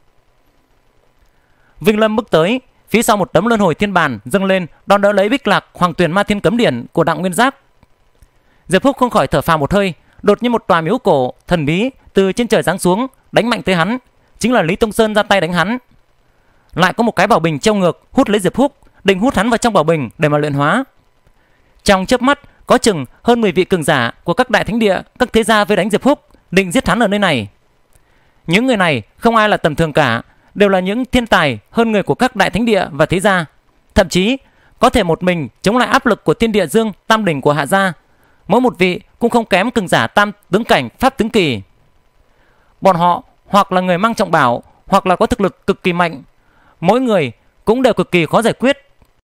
Vinh Lâm bước tới, phía sau một tấm luân hồi thiên bàn dâng lên đón đỡ lấy Bích Lạc Hoàng Tuyền Ma Thiên Cấm Điển của Đặng Nguyên Giác. Diệp Húc không khỏi thở phào một hơi. Đột nhiên một tòa miếu cổ thần bí từ trên trời giáng xuống, đánh mạnh tới hắn. Chính là Lý Tông Sơn ra tay đánh hắn. Lại có một cái bảo bình treo ngược hút lấy Diệp Húc, định hút hắn vào trong bảo bình để mà luyện hóa. Trong chớp mắt có chừng hơn 10 vị cường giả của các đại thánh địa, các thế gia vây đánh Diệp Húc, định giết hắn ở nơi này. Những người này không ai là tầm thường cả, đều là những thiên tài hơn người của các đại thánh địa và thế gia, thậm chí có thể một mình chống lại áp lực của Thiên Địa Dương Tam đỉnh của hạ gia. Mỗi một vị cũng không kém cường giả tam tướng cảnh pháp tướng kỳ. Bọn họ hoặc là người mang trọng bảo, hoặc là có thực lực cực kỳ mạnh, mỗi người cũng đều cực kỳ khó giải quyết.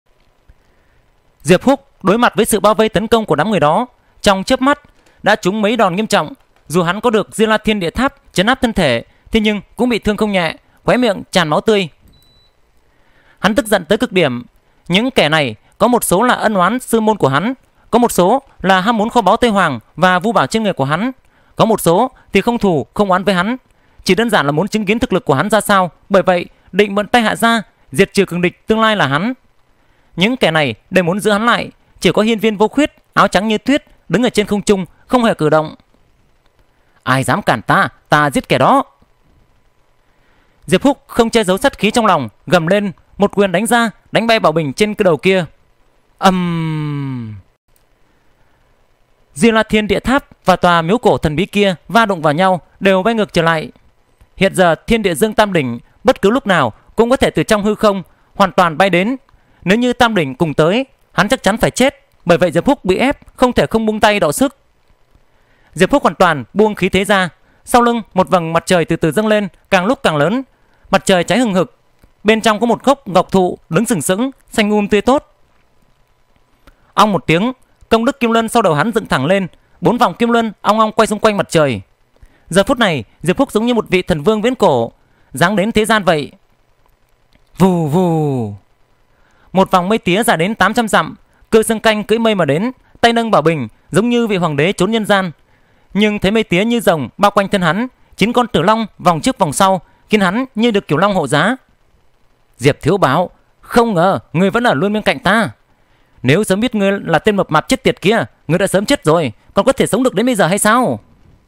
Diệp Húc đối mặt với sự bao vây tấn công của đám người đó, trong chớp mắt đã trúng mấy đòn nghiêm trọng. Dù hắn có được Di La Thiên Địa Tháp trấn áp thân thể, thế nhưng cũng bị thương không nhẹ, khóe miệng tràn máu tươi. Hắn tức giận tới cực điểm. Những kẻ này có một số là ân oán sư môn của hắn, có một số là ham muốn kho báu Tây Hoàng và vu bảo trên người của hắn, có một số thì không thù không oán với hắn, chỉ đơn giản là muốn chứng kiến thực lực của hắn ra sao, bởi vậy định mượn tay hạ gia diệt trừ cường địch tương lai là hắn. Những kẻ này đều muốn giữ hắn lại, chỉ có Hiên Viên Vô Khuyết áo trắng như tuyết đứng ở trên không trung không hề cử động. Ai dám cản ta, ta giết kẻ đó. Diệp Húc không che giấu sát khí trong lòng, gầm lên, một quyền đánh ra, đánh bay bảo bình trên cái đầu kia. Diêm La Thiên Địa Tháp và tòa miếu cổ thần bí kia va đụng vào nhau, đều bay ngược trở lại. Hiện giờ Thiên Địa Dương Tam Đỉnh bất cứ lúc nào cũng có thể từ trong hư không hoàn toàn bay đến. Nếu như Tam Đỉnh cùng tới, hắn chắc chắn phải chết. Bởi vậy Diệp Phúc bị ép không thể không buông tay đọ sức. Diệp Phúc hoàn toàn buông khí thế ra. Sau lưng một vầng mặt trời từ từ dâng lên, càng lúc càng lớn. Mặt trời cháy hừng hực. Bên trong có một gốc ngọc thụ đứng sừng sững, xanh tươi tốt. Ong một tiếng, công đức kim luân sau đầu hắn dựng thẳng lên, 4 vòng kim luân ong ong quay xung quanh mặt trời. Giờ phút này Diệp Phúc giống như một vị thần vương viễn cổ giáng đến thế gian vậy. Vù vù, một vòng mây tía dài đến 800 dặm, Cự Xương Canh cưỡi mây mà đến, tay nâng bảo bình giống như vị hoàng đế trốn nhân gian. Nhưng thấy mây tía như rồng bao quanh thân hắn, 9 con tử long vòng trước vòng sau, khiến hắn như được Cửu Long hộ giá. Diệp Thiếu Bảo, không ngờ ngươi vẫn ở luôn bên cạnh ta. Nếu sớm biết ngươi là tên mập mạp chết tiệt kia, ngươi đã sớm chết rồi, còn có thể sống được đến bây giờ hay sao?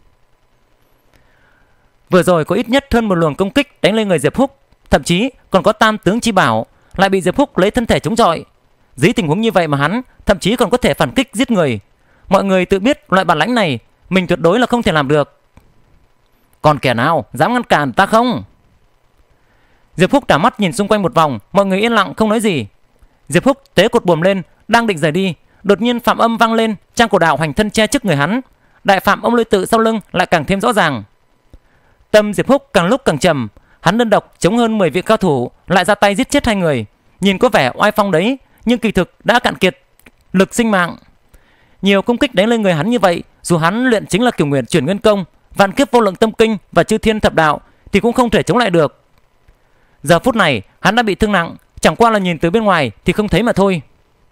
Vừa rồi có ít nhất hơn một luồng công kích đánh lên người Diệp Phúc, thậm chí còn có tam tướng chi bảo, lại bị Diệp Phúc lấy thân thể chống chọi. Dưới tình huống như vậy mà hắn thậm chí còn có thể phản kích giết người. Mọi người tự biết loại bản lãnh này mình tuyệt đối là không thể làm được. Còn kẻ nào dám ngăn cản ta không? Diệp Phúc đảo mắt nhìn xung quanh một vòng, mọi người yên lặng không nói gì. Diệp Phúc tế cột buồm lên, đang định rời đi, đột nhiên phạm âm vang lên, Trang Cổ Đạo hoành thân che trước người hắn. Đại phạm ông lôi tự sau lưng lại càng thêm rõ ràng. Tâm Diệp Phúc càng lúc càng trầm, hắn đơn độc chống hơn 10 vị cao thủ, lại ra tay giết chết 2 người. Nhìn có vẻ oai phong đấy, nhưng kỳ thực đã cạn kiệt lực sinh mạng. Nhiều công kích đánh lên người hắn như vậy, dù hắn luyện chính là Cửu Nguyện Chuyển Nguyên Công, Vạn Kiếp Vô Lượng Tâm Kinh và Chư Thiên Thập Đạo thì cũng không thể chống lại được. Giờ phút này hắn đã bị thương nặng, chẳng qua là nhìn từ bên ngoài thì không thấy mà thôi.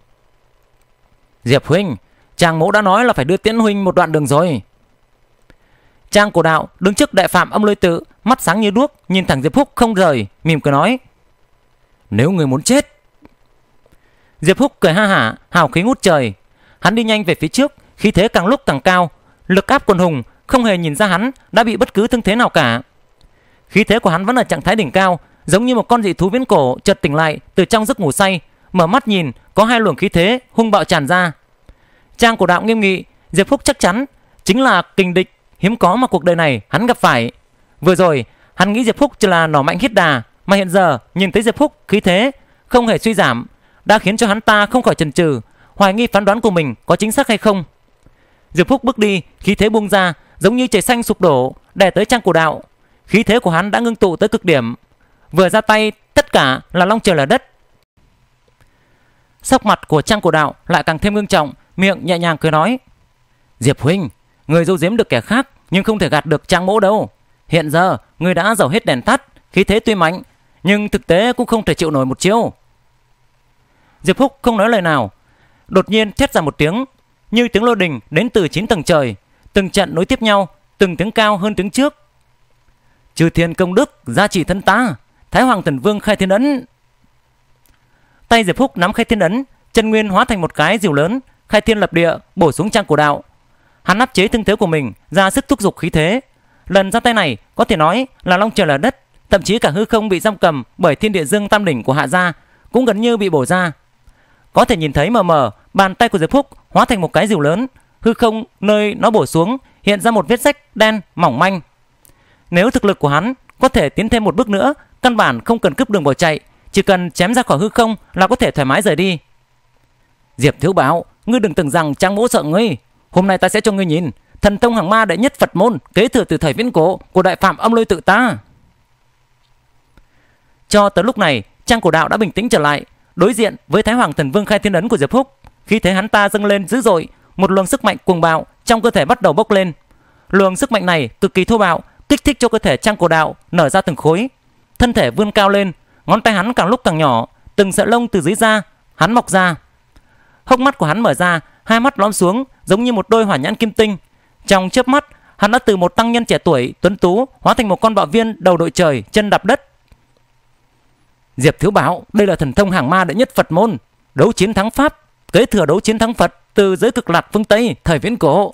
Diệp huynh, Trang mẫu đã nói là phải đưa Tiễn huynh một đoạn đường rồi. Trang Cổ Đạo đứng trước đại phạm âm lôi tự, mắt sáng như đuốc, nhìn thẳng Diệp Phúc không rời, mỉm cười nói: nếu người muốn chết. Diệp Phúc cười ha hả, hào khí ngút trời. Hắn đi nhanh về phía trước, khí thế càng lúc càng cao, lực áp quần hùng, không hề nhìn ra hắn đã bị bất cứ thương thế nào cả. Khí thế của hắn vẫn ở trạng thái đỉnh cao, giống như một con dị thú viễn cổ chợt tỉnh lại từ trong giấc ngủ say, mở mắt nhìn có 2 luồng khí thế hung bạo tràn ra. Trang Cổ Đạo nghiêm nghị, Diệp Phúc chắc chắn chính là kình địch hiếm có mà cuộc đời này hắn gặp phải. Vừa rồi hắn nghĩ Diệp Phúc chỉ là nỏ mạnh hết đà, mà hiện giờ nhìn thấy Diệp Phúc khí thế không hề suy giảm, đã khiến cho hắn ta không khỏi chần chừ, hoài nghi phán đoán của mình có chính xác hay không. Diệp Phúc bước đi, khí thế buông ra, giống như trời xanh sụp đổ, đè tới Trang Cổ Đạo. Khí thế của hắn đã ngưng tụ tới cực điểm, vừa ra tay tất cả là long trời lở đất. Sắc mặt của Trang Cổ Đạo lại càng thêm nghiêm trọng, miệng nhẹ nhàng cười nói: Diệp huynh, người giấu giếm được kẻ khác nhưng không thể gạt được Trang mẫu đâu. Hiện giờ người đã dầu hết đèn tắt, khí thế tuy mạnh nhưng thực tế cũng không thể chịu nổi một chiêu. Diệp Phúc không nói lời nào, đột nhiên thét ra một tiếng, như tiếng lôi đình đến từ 9 tầng trời, từng trận nối tiếp nhau, từng tiếng cao hơn tiếng trước. Chư thiên công đức gia trì thân ta, Thái Hoàng Thần Vương khai thiên ấn. Tay Diệp Phúc nắm khai thiên ấn, chân nguyên hóa thành một cái diều lớn, khai thiên lập địa bổ xuống Trang Cổ Đạo. Hắn áp chế thương thế của mình, ra sức thúc giục khí thế. Lần ra tay này có thể nói là long trời lở đất, thậm chí cả hư không bị giam cầm bởi Thiên Địa Dương Tam Đỉnh của Hạ gia cũng gần như bị bổ ra. Có thể nhìn thấy mờ mờ, bàn tay của Diệp Phúc hóa thành một cái diều lớn, hư không nơi nó bổ xuống hiện ra một vết rách đen mỏng manh. Nếu thực lực của hắn có thể tiến thêm một bước nữa, căn bản không cần cướp đường bỏ chạy, chỉ cần chém ra khỏi hư không là có thể thoải mái rời đi. Diệp Thiếu Bảo, ngươi đừng tưởng rằng Trang mẫu sợ ngươi. Hôm nay ta sẽ cho ngươi nhìn thần thông hàng ma đệ nhất Phật môn, kế thừa từ thời viễn cổ của đại phạm âm lôi tự ta. Cho tới lúc này, Trang Cổ Đạo đã bình tĩnh trở lại, đối diện với Thái Hoàng Thần Vương khai thiên ấn của Diệp Phúc, khi thấy hắn ta dâng lên dữ dội, một luồng sức mạnh cuồng bạo trong cơ thể bắt đầu bốc lên. Luồng sức mạnh này cực kỳ thô bạo, kích thích cho cơ thể Trang Cổ Đạo nở ra từng khối, thân thể vươn cao lên, ngón tay hắn càng lúc càng nhỏ, từng sợi lông từ dưới da hắn mọc ra. Hốc mắt của hắn mở ra, 2 mắt lõm xuống giống như một đôi hỏa nhãn kim tinh. Trong chớp mắt, hắn đã từ một tăng nhân trẻ tuổi tuấn tú hóa thành một con bạo viên đầu đội trời, chân đạp đất. Diệp Thiếu Bảo, đây là thần thông hàng ma đệ nhất Phật môn, đấu chiến thắng Pháp, kế thừa đấu chiến thắng Phật từ giới cực lạc phương Tây thời viễn cổ.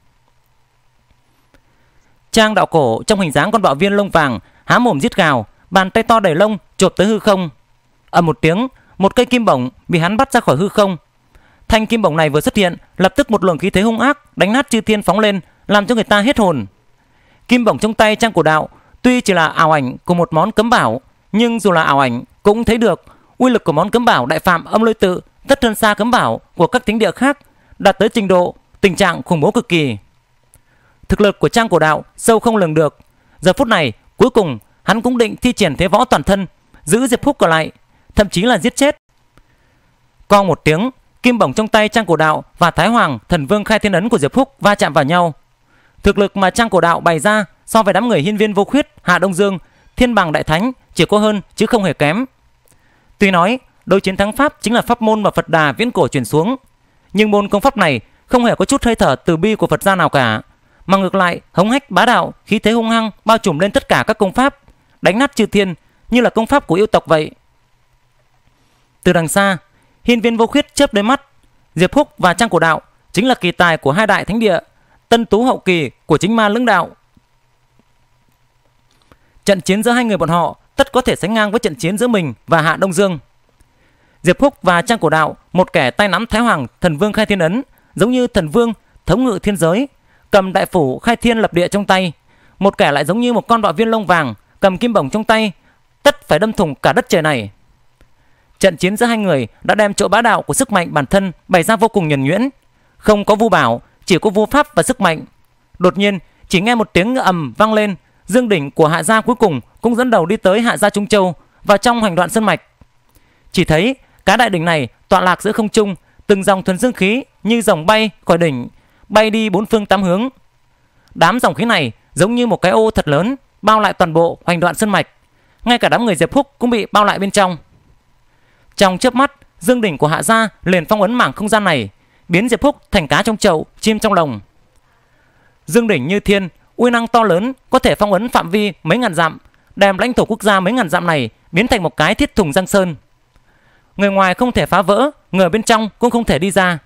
Trang Đạo Cổ trong hình dáng con bạo viên lông vàng há mồm rít gào, bàn tay to đầy lông chộp tới hư không. Ầm một tiếng, một cây kim bổng bị hắn bắt ra khỏi hư không. Thanh kim bổng này vừa xuất hiện, lập tức một luồng khí thế hung ác đánh nát chư thiên phóng lên, làm cho người ta hết hồn. Kim bổng trong tay Trang Cổ Đạo tuy chỉ là ảo ảnh của một món cấm bảo, nhưng dù là ảo ảnh cũng thấy được uy lực của món cấm bảo Đại Phạm Âm Lôi Tự tất hơn xa cấm bảo của các thánh địa khác, đạt tới trình độ tình trạng khủng bố cực kỳ. Thực lực của Trang Cổ Đạo sâu không lường được. Giờ phút này cuối cùng hắn cũng định thi triển thế võ toàn thân, giữ Diệp Húc ở lại, thậm chí là giết chết. Con một tiếng, kim bổng trong tay Trang Cổ Đạo và Thái Hoàng Thần Vương Khai Thiên Ấn của Diệp Húc va chạm vào nhau. Thực lực mà Trang Cổ Đạo bày ra so với đám người Hiên Viên Vô Khuyết, Hạ Đông Dương, Thiên Bằng Đại Thánh chỉ có hơn chứ không hề kém. Tuy nói đối chiến thắng pháp chính là pháp môn mà Phật Đà viễn cổ truyền xuống, nhưng môn công pháp này không hề có chút hơi thở từ bi của Phật gia nào cả, mà ngược lại hống hách bá đạo, khí thế hung hăng bao trùm lên tất cả các công pháp, đánh nát chư thiên như là công pháp của yêu tộc vậy. Từ đằng xa, Hiên Viên Vô Khuyết chớp đôi mắt. Diệp Húc và Trang Cổ Đạo chính là kỳ tài của hai đại thánh địa, tân tú hậu kỳ của chính ma lưỡng đạo. Trận chiến giữa hai người bọn họ tất có thể sánh ngang với trận chiến giữa mình và Hạ Đông Dương. Diệp Húc và Trang Cổ Đạo, một kẻ tay nắm Thái Hoàng Thần Vương Khai Thiên Ấn, giống như thần vương thống ngự thiên giới, cầm đại phủ khai thiên lập địa trong tay; một kẻ lại giống như một con bọ viên lông vàng, cầm kim bổng trong tay, tất phải đâm thủng cả đất trời này. Trận chiến giữa hai người đã đem chỗ bá đạo của sức mạnh bản thân bày ra vô cùng nhuần nhuyễn, không có vu bảo, chỉ có vu pháp và sức mạnh. Đột nhiên, chỉ nghe một tiếng ầm vang lên, dương đỉnh của Hạ gia cuối cùng cũng dẫn đầu đi tới Hạ gia Trung Châu, vào trong Hoành Đoạn Sơn Mạch. Chỉ thấy cái đại đỉnh này tọa lạc giữa không trung, từng dòng thuần dương khí như dòng bay khỏi đỉnh, bay đi bốn phương tám hướng. Đám dòng khí này giống như một cái ô thật lớn, bao lại toàn bộ Hoành Đoạn Sơn Mạch, ngay cả đám người Diệp Húc cũng bị bao lại bên trong. Trong chớp mắt, dương đỉnh của Hạ gia liền phong ấn mảng không gian này, biến Diệp Húc thành cá trong chậu, chim trong lồng. Dương đỉnh như thiên, uy năng to lớn, có thể phong ấn phạm vi mấy ngàn dặm, đem lãnh thổ quốc gia mấy ngàn dặm này biến thành một cái thiết thùng giang sơn. Người ngoài không thể phá vỡ, người bên trong cũng không thể đi ra.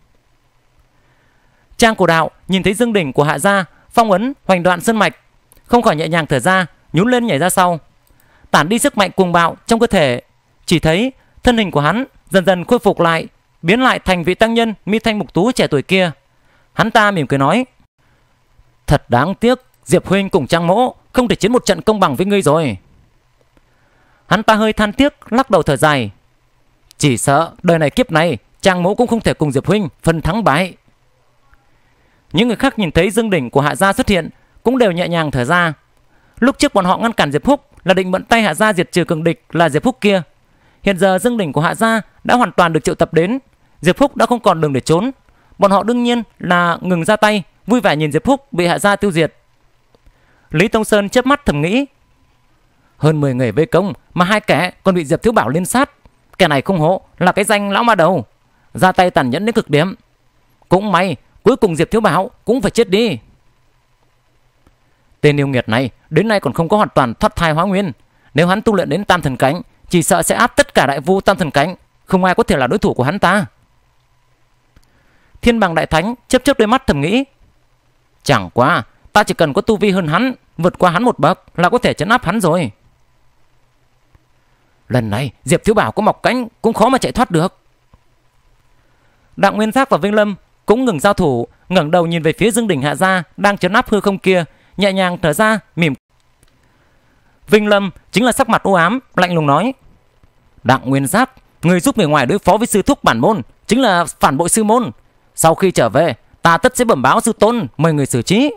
Trang Cổ Đạo nhìn thấy dương đỉnh của Hạ gia phong ấn Hoành Đoạn Sơn Mạch, không khỏi nhẹ nhàng thở ra, nhún lên nhảy ra sau, tản đi sức mạnh cuồng bạo trong cơ thể. Chỉ thấy thân hình của hắn dần dần khôi phục lại, biến lại thành vị tăng nhân mi thanh mục tú trẻ tuổi kia. Hắn ta mỉm cười nói: "Thật đáng tiếc, Diệp huynh cùng Trang mỗ không thể chiến một trận công bằng với ngươi rồi." Hắn ta hơi than tiếc, lắc đầu thở dài: "Chỉ sợ đời này kiếp này Trang mỗ cũng không thể cùng Diệp huynh phân thắng bại." Những người khác nhìn thấy dương đỉnh của Hạ gia xuất hiện cũng đều nhẹ nhàng thở ra. Lúc trước bọn họ ngăn cản Diệp Húc là định mượn tay Hạ gia diệt trừ cường địch là Diệp Húc kia. Hiện giờ dương đỉnh của Hạ gia đã hoàn toàn được triệu tập đến, Diệp Húc đã không còn đường để trốn. Bọn họ đương nhiên là ngừng ra tay, vui vẻ nhìn Diệp Húc bị Hạ gia tiêu diệt. Lý Tông Sơn chớp mắt thầm nghĩ: hơn 10 người vây công mà hai kẻ còn bị Diệp Thiếu Bảo liên sát, kẻ này không hổ là cái danh lão ma đầu, ra tay tàn nhẫn đến cực điểm. Cũng may cuối cùng Diệp Thiếu Bảo cũng phải chết đi. Tên yêu nghiệt này đến nay còn không có hoàn toàn thoát thai hóa nguyên, nếu hắn tu luyện đến tam thần cảnh, chỉ sợ sẽ áp tất cả đại vu tam thần cảnh, không ai có thể là đối thủ của hắn ta. Thiên Bằng Đại Thánh chớp chớp đôi mắt thầm nghĩ: chẳng qua ta chỉ cần có tu vi hơn hắn, vượt qua hắn một bậc là có thể trấn áp hắn rồi. Lần này Diệp Thiếu Bảo có mọc cánh cũng khó mà chạy thoát được. Đặng Nguyên Giác và Vinh Lâm cũng ngừng giao thủ, ngẩng đầu nhìn về phía dương đỉnh Hạ gia đang trấn áp hư không kia, nhẹ nhàng thở ra mỉm. Vinh Lâm chính là sắc mặt u ám, lạnh lùng nói: Đặng Nguyên Giác, người giúp người ngoài đối phó với sư thúc bản môn chính là phản bội sư môn. Sau khi trở về, ta tất sẽ bẩm báo sư tôn, mời người xử trí.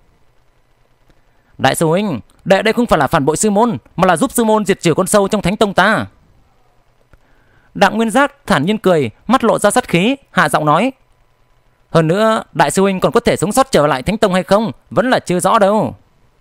Đại sư huynh, đệ đây không phải là phản bội sư môn, mà là giúp sư môn diệt trừ con sâu trong thánh tông ta. Đặng Nguyên Giác thản nhiên cười, mắt lộ ra sát khí, hạ giọng nói: hơn nữa, đại sư huynh còn có thể sống sót trở lại thánh tông hay không vẫn là chưa rõ đâu.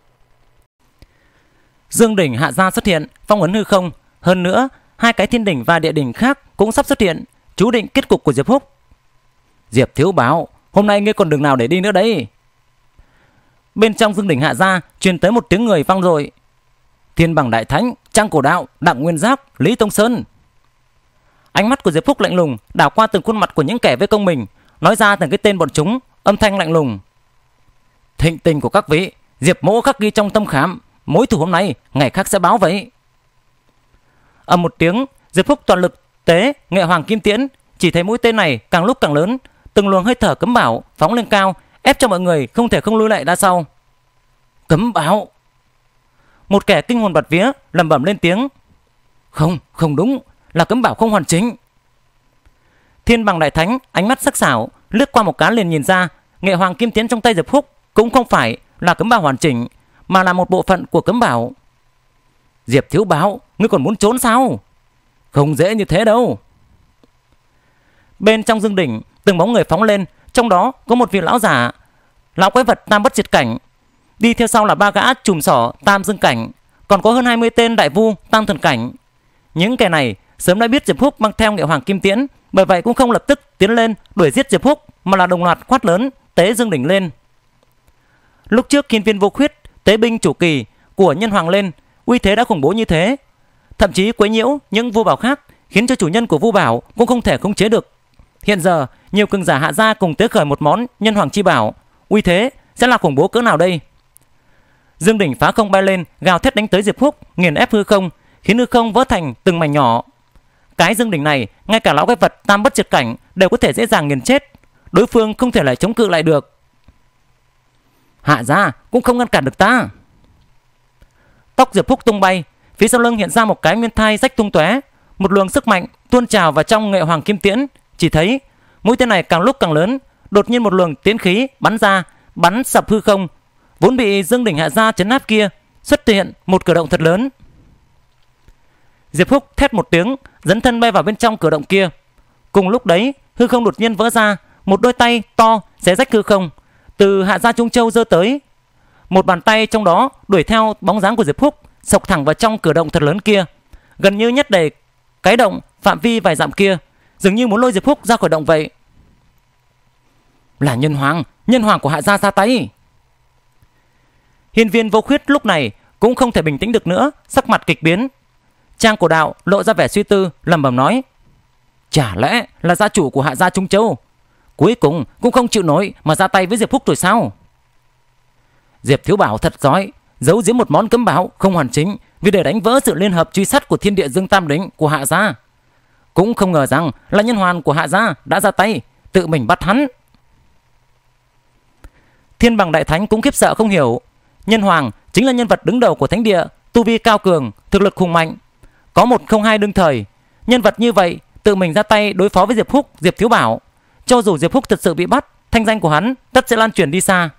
Dương đỉnh Hạ gia xuất hiện, phong ấn hư không. Hơn nữa, hai cái thiên đỉnh và địa đỉnh khác cũng sắp xuất hiện, chú định kết cục của Diệp Húc. Diệp Thiếu Bảo, hôm nay ngươi còn đường nào để đi nữa đấy? Bên trong dương đỉnh Hạ gia truyền tới một tiếng người vang dội: Thiên Bằng Đại Thánh, Trang Cổ Đạo, Đặng Nguyên Giác, Lý Tông Sơn. Ánh mắt của Diệp Húc lạnh lùng đảo qua từng khuôn mặt của những kẻ vây công mình, nói ra từng cái tên bọn chúng, âm thanh lạnh lùng: thịnh tình của các vị, Diệp mỗ khắc ghi trong tâm khảm, mối thù hôm nay ngày khác sẽ báo vậy. Ầm một tiếng, Diệp Húc toàn lực tế Nghệ Hoàng Kim Tiễn chỉ thấy mũi tên này càng lúc càng lớn, từng luồng hơi thở cấm bảo phóng lên cao, ép cho mọi người không thể không lùi lại ra sau. Cấm bảo! Một kẻ kinh hồn bạt vía lẩm bẩm lên tiếng. Không đúng, là cấm bảo không hoàn chỉnh. Thiên Bằng Đại Thánh ánh mắt sắc sảo, lướt qua một cái liền nhìn ra nghệ hoàng kim tiến trong tay Diệp Húc cũng không phải là cấm bảo hoàn chỉnh, mà là một bộ phận của cấm bảo. Diệp thiếu bảo, ngươi còn muốn trốn sao? Không dễ như thế đâu. Bên trong dương đỉnh, từng bóng người phóng lên, trong đó có một vị lão giả, lão quái vật tam bất diệt cảnh. Đi theo sau là 3 gã trùm sỏ tam dương cảnh, còn có hơn 20 tên đại vu tam thần cảnh. Những kẻ này sớm đã biết Diệp Húc mang theo nghệ hoàng kim tiễn, bởi vậy cũng không lập tức tiến lên đuổi giết Diệp Húc, mà là đồng loạt quát lớn tế dương đỉnh lên. Lúc trước Hiên Viên Vô Khuyết tế binh chủ kỳ của nhân hoàng lên, uy thế đã khủng bố như thế, thậm chí quấy nhiễu những vu bảo khác, khiến cho chủ nhân của vu bảo cũng không thể khống chế được. Hiện giờ nhiều cường giả hạ gia cùng tế khởi một món nhân hoàng chi bảo, uy thế sẽ là khủng bố cỡ nào đây? Dương đỉnh phá không bay lên, gào thét đánh tới Diệp Húc, nghiền ép hư không, khiến hư không vỡ thành từng mảnh nhỏ. Cái dương đỉnh này, ngay cả lão quái vật tam bất diệt cảnh đều có thể dễ dàng nghiền chết, đối phương không thể lại chống cự lại được. Hạ gia cũng không ngăn cản được ta. Tóc Diệp Húc tung bay, phía sau lưng hiện ra một cái nguyên thai rách tung tóe, một luồng sức mạnh tuôn trào vào trong nghệ hoàng kim tiễn. Chỉ thấy mũi tên này càng lúc càng lớn, đột nhiên một luồng tiến khí bắn ra, bắn sập hư không. Vốn bị dương đỉnh hạ gia chấn áp kia xuất hiện một cử động thật lớn. Diệp Húc thét một tiếng, dẫn thân bay vào bên trong cử động kia. Cùng lúc đấy, hư không đột nhiên vỡ ra, một đôi tay to xé rách hư không, từ hạ gia Trung Châu giơ tới. Một bàn tay trong đó đuổi theo bóng dáng của Diệp Húc, sộc thẳng vào trong cử động thật lớn kia, gần như nhét đầy cái động phạm vi vài dặm kia, dường như muốn lôi Diệp Húc ra khỏi động vậy. Là nhân hoàng của hạ gia ra tay. Hiên Viên Vô Khuyết lúc này cũng không thể bình tĩnh được nữa, sắc mặt kịch biến. Trang Cổ Đạo lộ ra vẻ suy tư, lẩm bẩm nói: chả lẽ là gia chủ của hạ gia Trung Châu cuối cùng cũng không chịu nổi mà ra tay với Diệp Húc rồi sao? Diệp thiếu bảo thật giỏi, giấu giếm một món cấm bảo không hoàn chỉnh vì để đánh vỡ sự liên hợp truy sát của Thiên Địa Dương Tam Đỉnh của hạ gia. Cũng không ngờ rằng là nhân hoàng của hạ gia đã ra tay tự mình bắt hắn. Thiên Bằng Đại Thánh cũng khiếp sợ không hiểu. Nhân hoàng chính là nhân vật đứng đầu của thánh địa, tu vi cao cường, thực lực hùng mạnh, có một không hai đương thời. Nhân vật như vậy tự mình ra tay đối phó với Diệp Húc, Diệp thiếu bảo, cho dù Diệp Húc thật sự bị bắt, thanh danh của hắn tất sẽ lan truyền đi xa.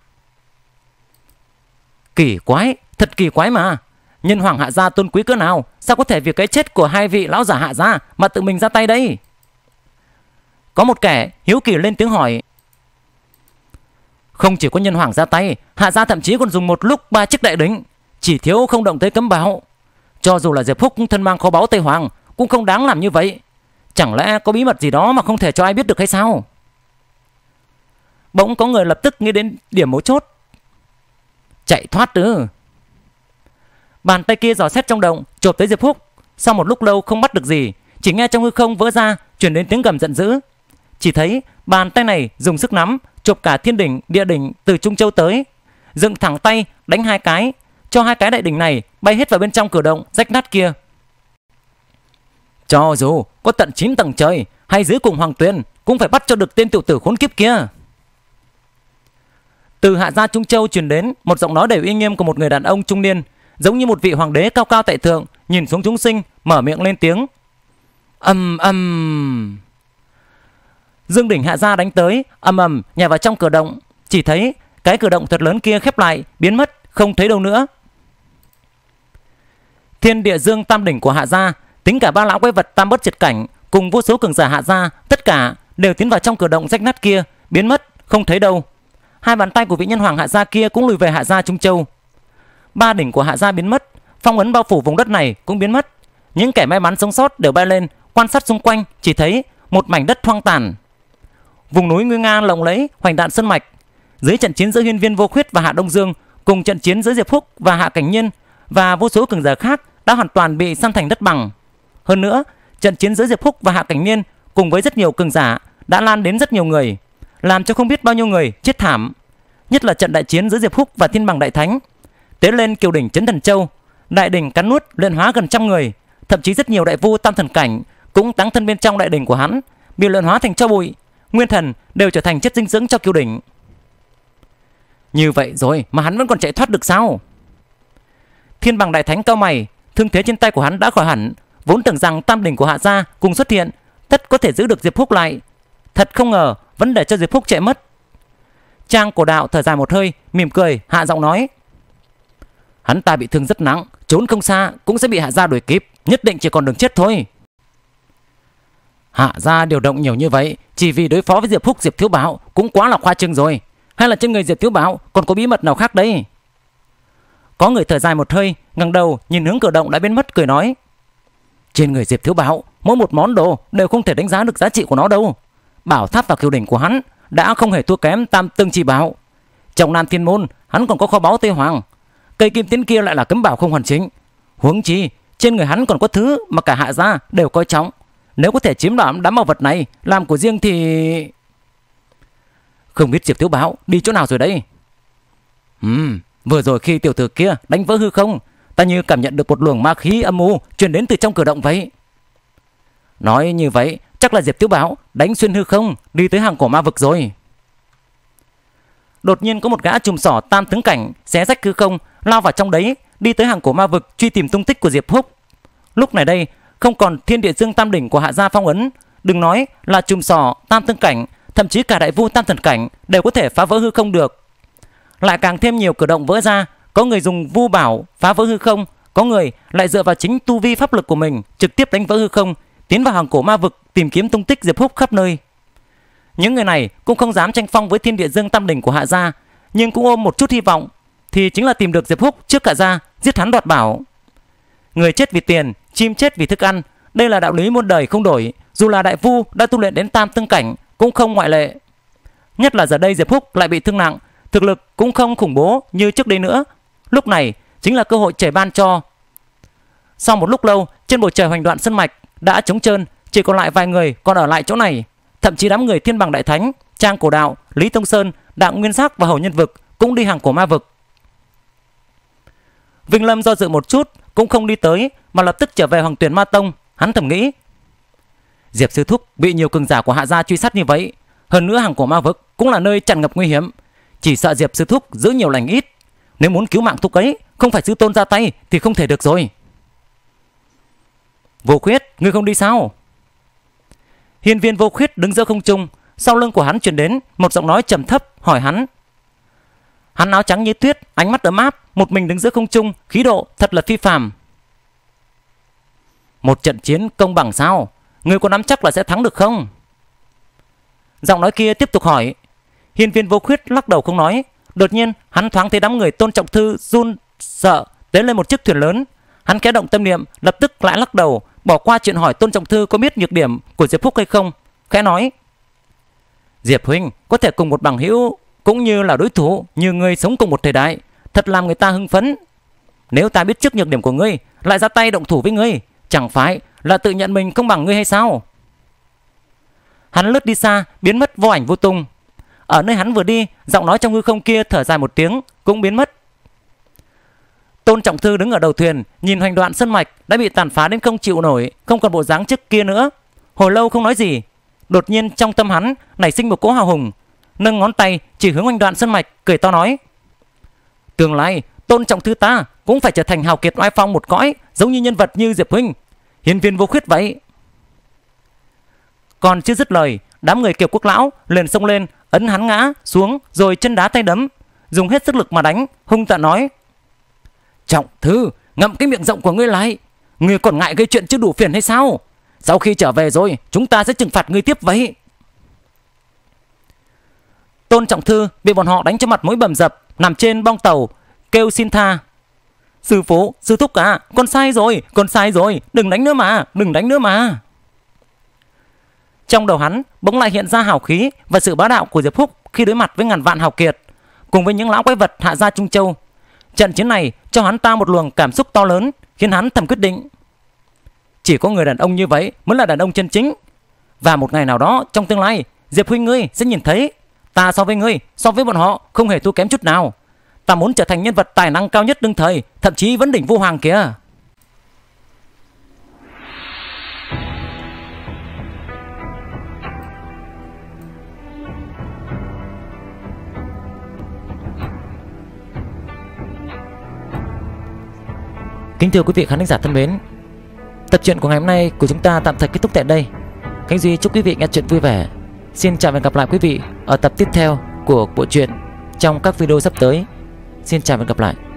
Kỳ quái, thật kỳ quái mà. Nhân hoàng hạ gia tôn quý cỡ nào, sao có thể vì cái chết của hai vị lão giả hạ gia mà tự mình ra tay đây? Có một kẻ hiếu kỳ lên tiếng hỏi. Không chỉ có nhân hoàng ra tay, hạ gia thậm chí còn dùng một lúc 3 chiếc đại đỉnh, chỉ thiếu không động tới cấm bảo. Cho dù là Diệp Húc thân mang kho báu Tây Hoàng cũng không đáng làm như vậy. Chẳng lẽ có bí mật gì đó mà không thể cho ai biết được hay sao? Bỗng có người lập tức nghĩ đến điểm mấu chốt. Chạy thoát ư? Bàn tay kia dò xét trong động, chộp tới Diệp Húc. Sau một lúc lâu không bắt được gì, chỉ nghe trong hư không vỡ ra truyền đến tiếng gầm giận dữ. Chỉ thấy bàn tay này dùng sức nắm, chộp cả thiên đỉnh, địa đỉnh từ Trung Châu tới, dựng thẳng tay đánh 2 cái, cho 2 cái đại đỉnh này bay hết vào bên trong cửa động rách nát kia. Cho dù có tận 9 tầng trời hay dưới cùng hoàng tuyền, cũng phải bắt cho được tên tiểu tử khốn kiếp kia. Từ hạ gia Trung Châu truyền đến một giọng nói đầy uy nghiêm của một người đàn ông trung niên, giống như một vị hoàng đế cao cao tại thượng, nhìn xuống chúng sinh, mở miệng lên tiếng. Dương đỉnh hạ gia đánh tới, nhảy vào trong cửa động. Chỉ thấy cái cửa động thật lớn kia khép lại, biến mất, không thấy đâu nữa. Thiên Địa Dương Tam Đỉnh của hạ gia, tính cả 3 lão quái vật tam bất diệt cảnh cùng vô số cường giả hạ gia, tất cả đều tiến vào trong cửa động rách nát kia, biến mất, không thấy đâu. 2 bàn tay của vị nhân hoàng hạ gia kia cũng lùi về hạ gia Trung Châu. 3 đỉnh của hạ gia biến mất, phong ấn bao phủ vùng đất này cũng biến mất. Những kẻ may mắn sống sót đều bay lên quan sát xung quanh, chỉ thấy một mảnh đất hoang tàn. Vùng núi nguy nga lộng lẫy, hoành đạn sơn mạch. Dưới trận chiến giữa Hiên Viên Vô Khuyết và Hạ Đông Dương, cùng trận chiến giữa Diệp Húc và Hạ Cảnh Nhiên và vô số cường giả khác đã hoàn toàn bị san thành đất bằng. Hơn nữa, trận chiến giữa Diệp Húc và Hạ Cảnh Nhiên cùng với rất nhiều cường giả đã lan đến rất nhiều người, làm cho không biết bao nhiêu người chết thảm. Nhất là trận đại chiến giữa Diệp Húc và Thiên Bằng Đại Thánh, tế lên kiều đỉnh Chấn Thần Châu, đại đỉnh cắn nuốt luyện hóa gần 100 người, thậm chí rất nhiều đại vu tam thần cảnh cũng táng thân bên trong đại đỉnh của hắn, bị luyện hóa thành tro bụi, nguyên thần đều trở thành chất dinh dưỡng cho Kiều Đỉnh. Như vậy rồi mà hắn vẫn còn chạy thoát được sao? Thiên Bằng Đại Thánh cau mày, thương thế trên tay của hắn đã khỏi hẳn, vốn tưởng rằng tam đỉnh của Hạ gia cùng xuất hiện tất có thể giữ được Diệp Húc lại, thật không ngờ vẫn để cho Diệp Húc chạy mất. Trang Cổ Đạo thở dài một hơi, mỉm cười, hạ giọng nói: hắn ta bị thương rất nặng, trốn không xa cũng sẽ bị Hạ gia đuổi kịp, nhất định chỉ còn đường chết thôi. Hạ gia điều động nhiều như vậy chỉ vì đối phó với Diệp Húc, Diệp Thiếu Bảo cũng quá là khoa trương rồi. Hay là trên người Diệp Thiếu Bảo còn có bí mật nào khác đây? Có người thở dài một hơi, ngẩng đầu nhìn hướng Cử Động đã biến mất, cười nói: trên người Diệp Thiếu Bảo mỗi một món đồ đều không thể đánh giá được giá trị của nó đâu. Bảo tháp và kiều đỉnh của hắn đã không hề thua kém Tam Tương Chỉ Bảo. Trong Nam Thiên Môn hắn còn có kho báu Tây Hoàng, cây kim tiến kia lại là cấm bảo không hoàn chỉnh. Huống chi trên người hắn còn có thứ mà cả Hạ gia đều coi trọng. Nếu có thể chiếm đoạt đám bảo vật này làm của riêng thì... Không biết Diệp Thiếu Bảo đi chỗ nào rồi đây? Vừa rồi khi tiểu tử kia đánh vỡ hư không, ta như cảm nhận được một luồng ma khí âm u truyền đến từ trong Cử Động vậy. Nói như vậy chắc là Diệp Thiếu Bảo đánh xuyên hư không đi tới hàng cổ ma vực rồi. Đột nhiên có một gã trùm sỏ tam tướng cảnh xé rách hư không, lao vào trong đấy, đi tới hàng cổ ma vực truy tìm tung tích của Diệp Húc. Lúc này đây không còn Thiên Địa Dương Tam đỉnh của Hạ gia phong ấn, đừng nói là trùm sỏ tam tướng cảnh, thậm chí cả đại vu tam thần cảnh đều có thể phá vỡ hư không được. Lại càng thêm nhiều cử động vỡ ra, có người dùng vu bảo phá vỡ hư không, có người lại dựa vào chính tu vi pháp lực của mình trực tiếp đánh vỡ hư không, tiến vào hàng cổ ma vực tìm kiếm tung tích Diệp Húc khắp nơi. Những người này cũng không dám tranh phong với Thiên Địa Dương Tam đỉnh của Hạ gia, nhưng cũng ôm một chút hy vọng, thì chính là tìm được Diệp Húc trước Hạ gia, giết hắn đoạt bảo. Người chết vì tiền, chim chết vì thức ăn, đây là đạo lý muôn đời không đổi, dù là đại vu đã tu luyện đến tam tương cảnh cũng không ngoại lệ. Nhất là giờ đây Diệp Húc lại bị thương nặng, thực lực cũng không khủng bố như trước đây nữa. Lúc này chính là cơ hội trời ban cho. Sau một lúc lâu, trên bầu trời Hoành Đoạn Sơn mạch đã trống trơn, chỉ còn lại vài người còn ở lại chỗ này. Thậm chí đám người Thiên Bằng Đại Thánh, Trang Cổ Đạo, Lý Tông Sơn, Đặng Nguyên Giác và Hầu Nhân Vực cũng đi hàng cổ ma vực. Vinh Lâm do dự một chút cũng không đi tới, mà lập tức trở về Hoàng Tuyển Ma Tông. Hắn thầm nghĩ, Diệp sư thúc bị nhiều cường giả của Hạ gia truy sát như vậy, hơn nữa hàng cổ ma vực cũng là nơi tràn ngập nguy hiểm, chỉ sợ Diệp sư thúc giữ nhiều lành ít. Nếu muốn cứu mạng thúc ấy, không phải sư tôn ra tay thì không thể được rồi. Vô Khuyết, ngươi không đi sao? Hiên Viên Vô Khuyết đứng giữa không trung, sau lưng của hắn truyền đến một giọng nói trầm thấp hỏi hắn. Hắn áo trắng như tuyết, ánh mắt ấm áp, một mình đứng giữa không trung, khí độ thật là phi phàm. Một trận chiến công bằng sao? Ngươi có nắm chắc là sẽ thắng được không? Giọng nói kia tiếp tục hỏi. Hiên Viên Vô Khuyết lắc đầu không nói. Đột nhiên hắn thoáng thấy đám người Tôn Trọng Thư run sợ tiến lên một chiếc thuyền lớn. Hắn khẽ động tâm niệm, lập tức lại lắc đầu, bỏ qua chuyện hỏi Tôn Trọng Thư có biết nhược điểm của Diệp Húc hay không, khẽ nói: Diệp huynh có thể cùng một bằng hữu cũng như là đối thủ như ngươi sống cùng một thời đại, thật làm người ta hưng phấn. Nếu ta biết trước nhược điểm của ngươi lại ra tay động thủ với ngươi, chẳng phải là tự nhận mình không bằng ngươi hay sao? Hắn lướt đi xa, biến mất vô ảnh vô tung. Ở nơi hắn vừa đi, giọng nói trong hư không kia thở dài một tiếng cũng biến mất. Tôn Trọng Thư đứng ở đầu thuyền, nhìn Hoành Đoạn Sơn mạch đã bị tàn phá đến không chịu nổi, không còn bộ dáng trước kia nữa. Hồi lâu không nói gì, đột nhiên trong tâm hắn nảy sinh một cỗ hào hùng, nâng ngón tay chỉ hướng Hoành Đoạn Sơn mạch, cười to nói: tương lai Tôn Trọng Thư ta cũng phải trở thành hào kiệt oai phong một cõi, giống như nhân vật như Diệp huynh, Hiên Viên Vô Khuyết vậy. Còn chưa dứt lời, đám người Kiều Quốc lão liền xông lên, ấn hắn ngã xuống, rồi chân đá tay đấm, dùng hết sức lực mà đánh, hung tợn nói: Trọng Thư, ngậm cái miệng rộng của ngươi lại, ngươi còn ngại gây chuyện chưa đủ phiền hay sao? Sau khi trở về rồi, chúng ta sẽ trừng phạt ngươi tiếp vậy. Tôn Trọng Thư bị bọn họ đánh cho mặt mũi bầm dập, nằm trên bong tàu kêu xin tha: Sư phụ, sư thúc à, con sai rồi, đừng đánh nữa mà, đừng đánh nữa mà. Trong đầu hắn bỗng lại hiện ra hào khí và sự bá đạo của Diệp Húc khi đối mặt với ngàn vạn hào kiệt, cùng với những lão quái vật Hạ gia Trung Châu. Trận chiến này cho hắn ta một luồng cảm xúc to lớn, khiến hắn thầm quyết định: chỉ có người đàn ông như vậy mới là đàn ông chân chính. Và một ngày nào đó trong tương lai, Diệp huynh ngươi sẽ nhìn thấy ta so với ngươi, so với bọn họ không hề thua kém chút nào. Ta muốn trở thành nhân vật tài năng cao nhất đương thời, thậm chí vấn đỉnh vô hoàng kìa. Kính thưa quý vị khán giả thân mến, tập truyện của ngày hôm nay của chúng ta tạm thời kết thúc tại đây. Khánh Duy chúc quý vị nghe truyện vui vẻ. Xin chào và hẹn gặp lại quý vị ở tập tiếp theo của bộ truyện trong các video sắp tới. Xin chào và hẹn gặp lại.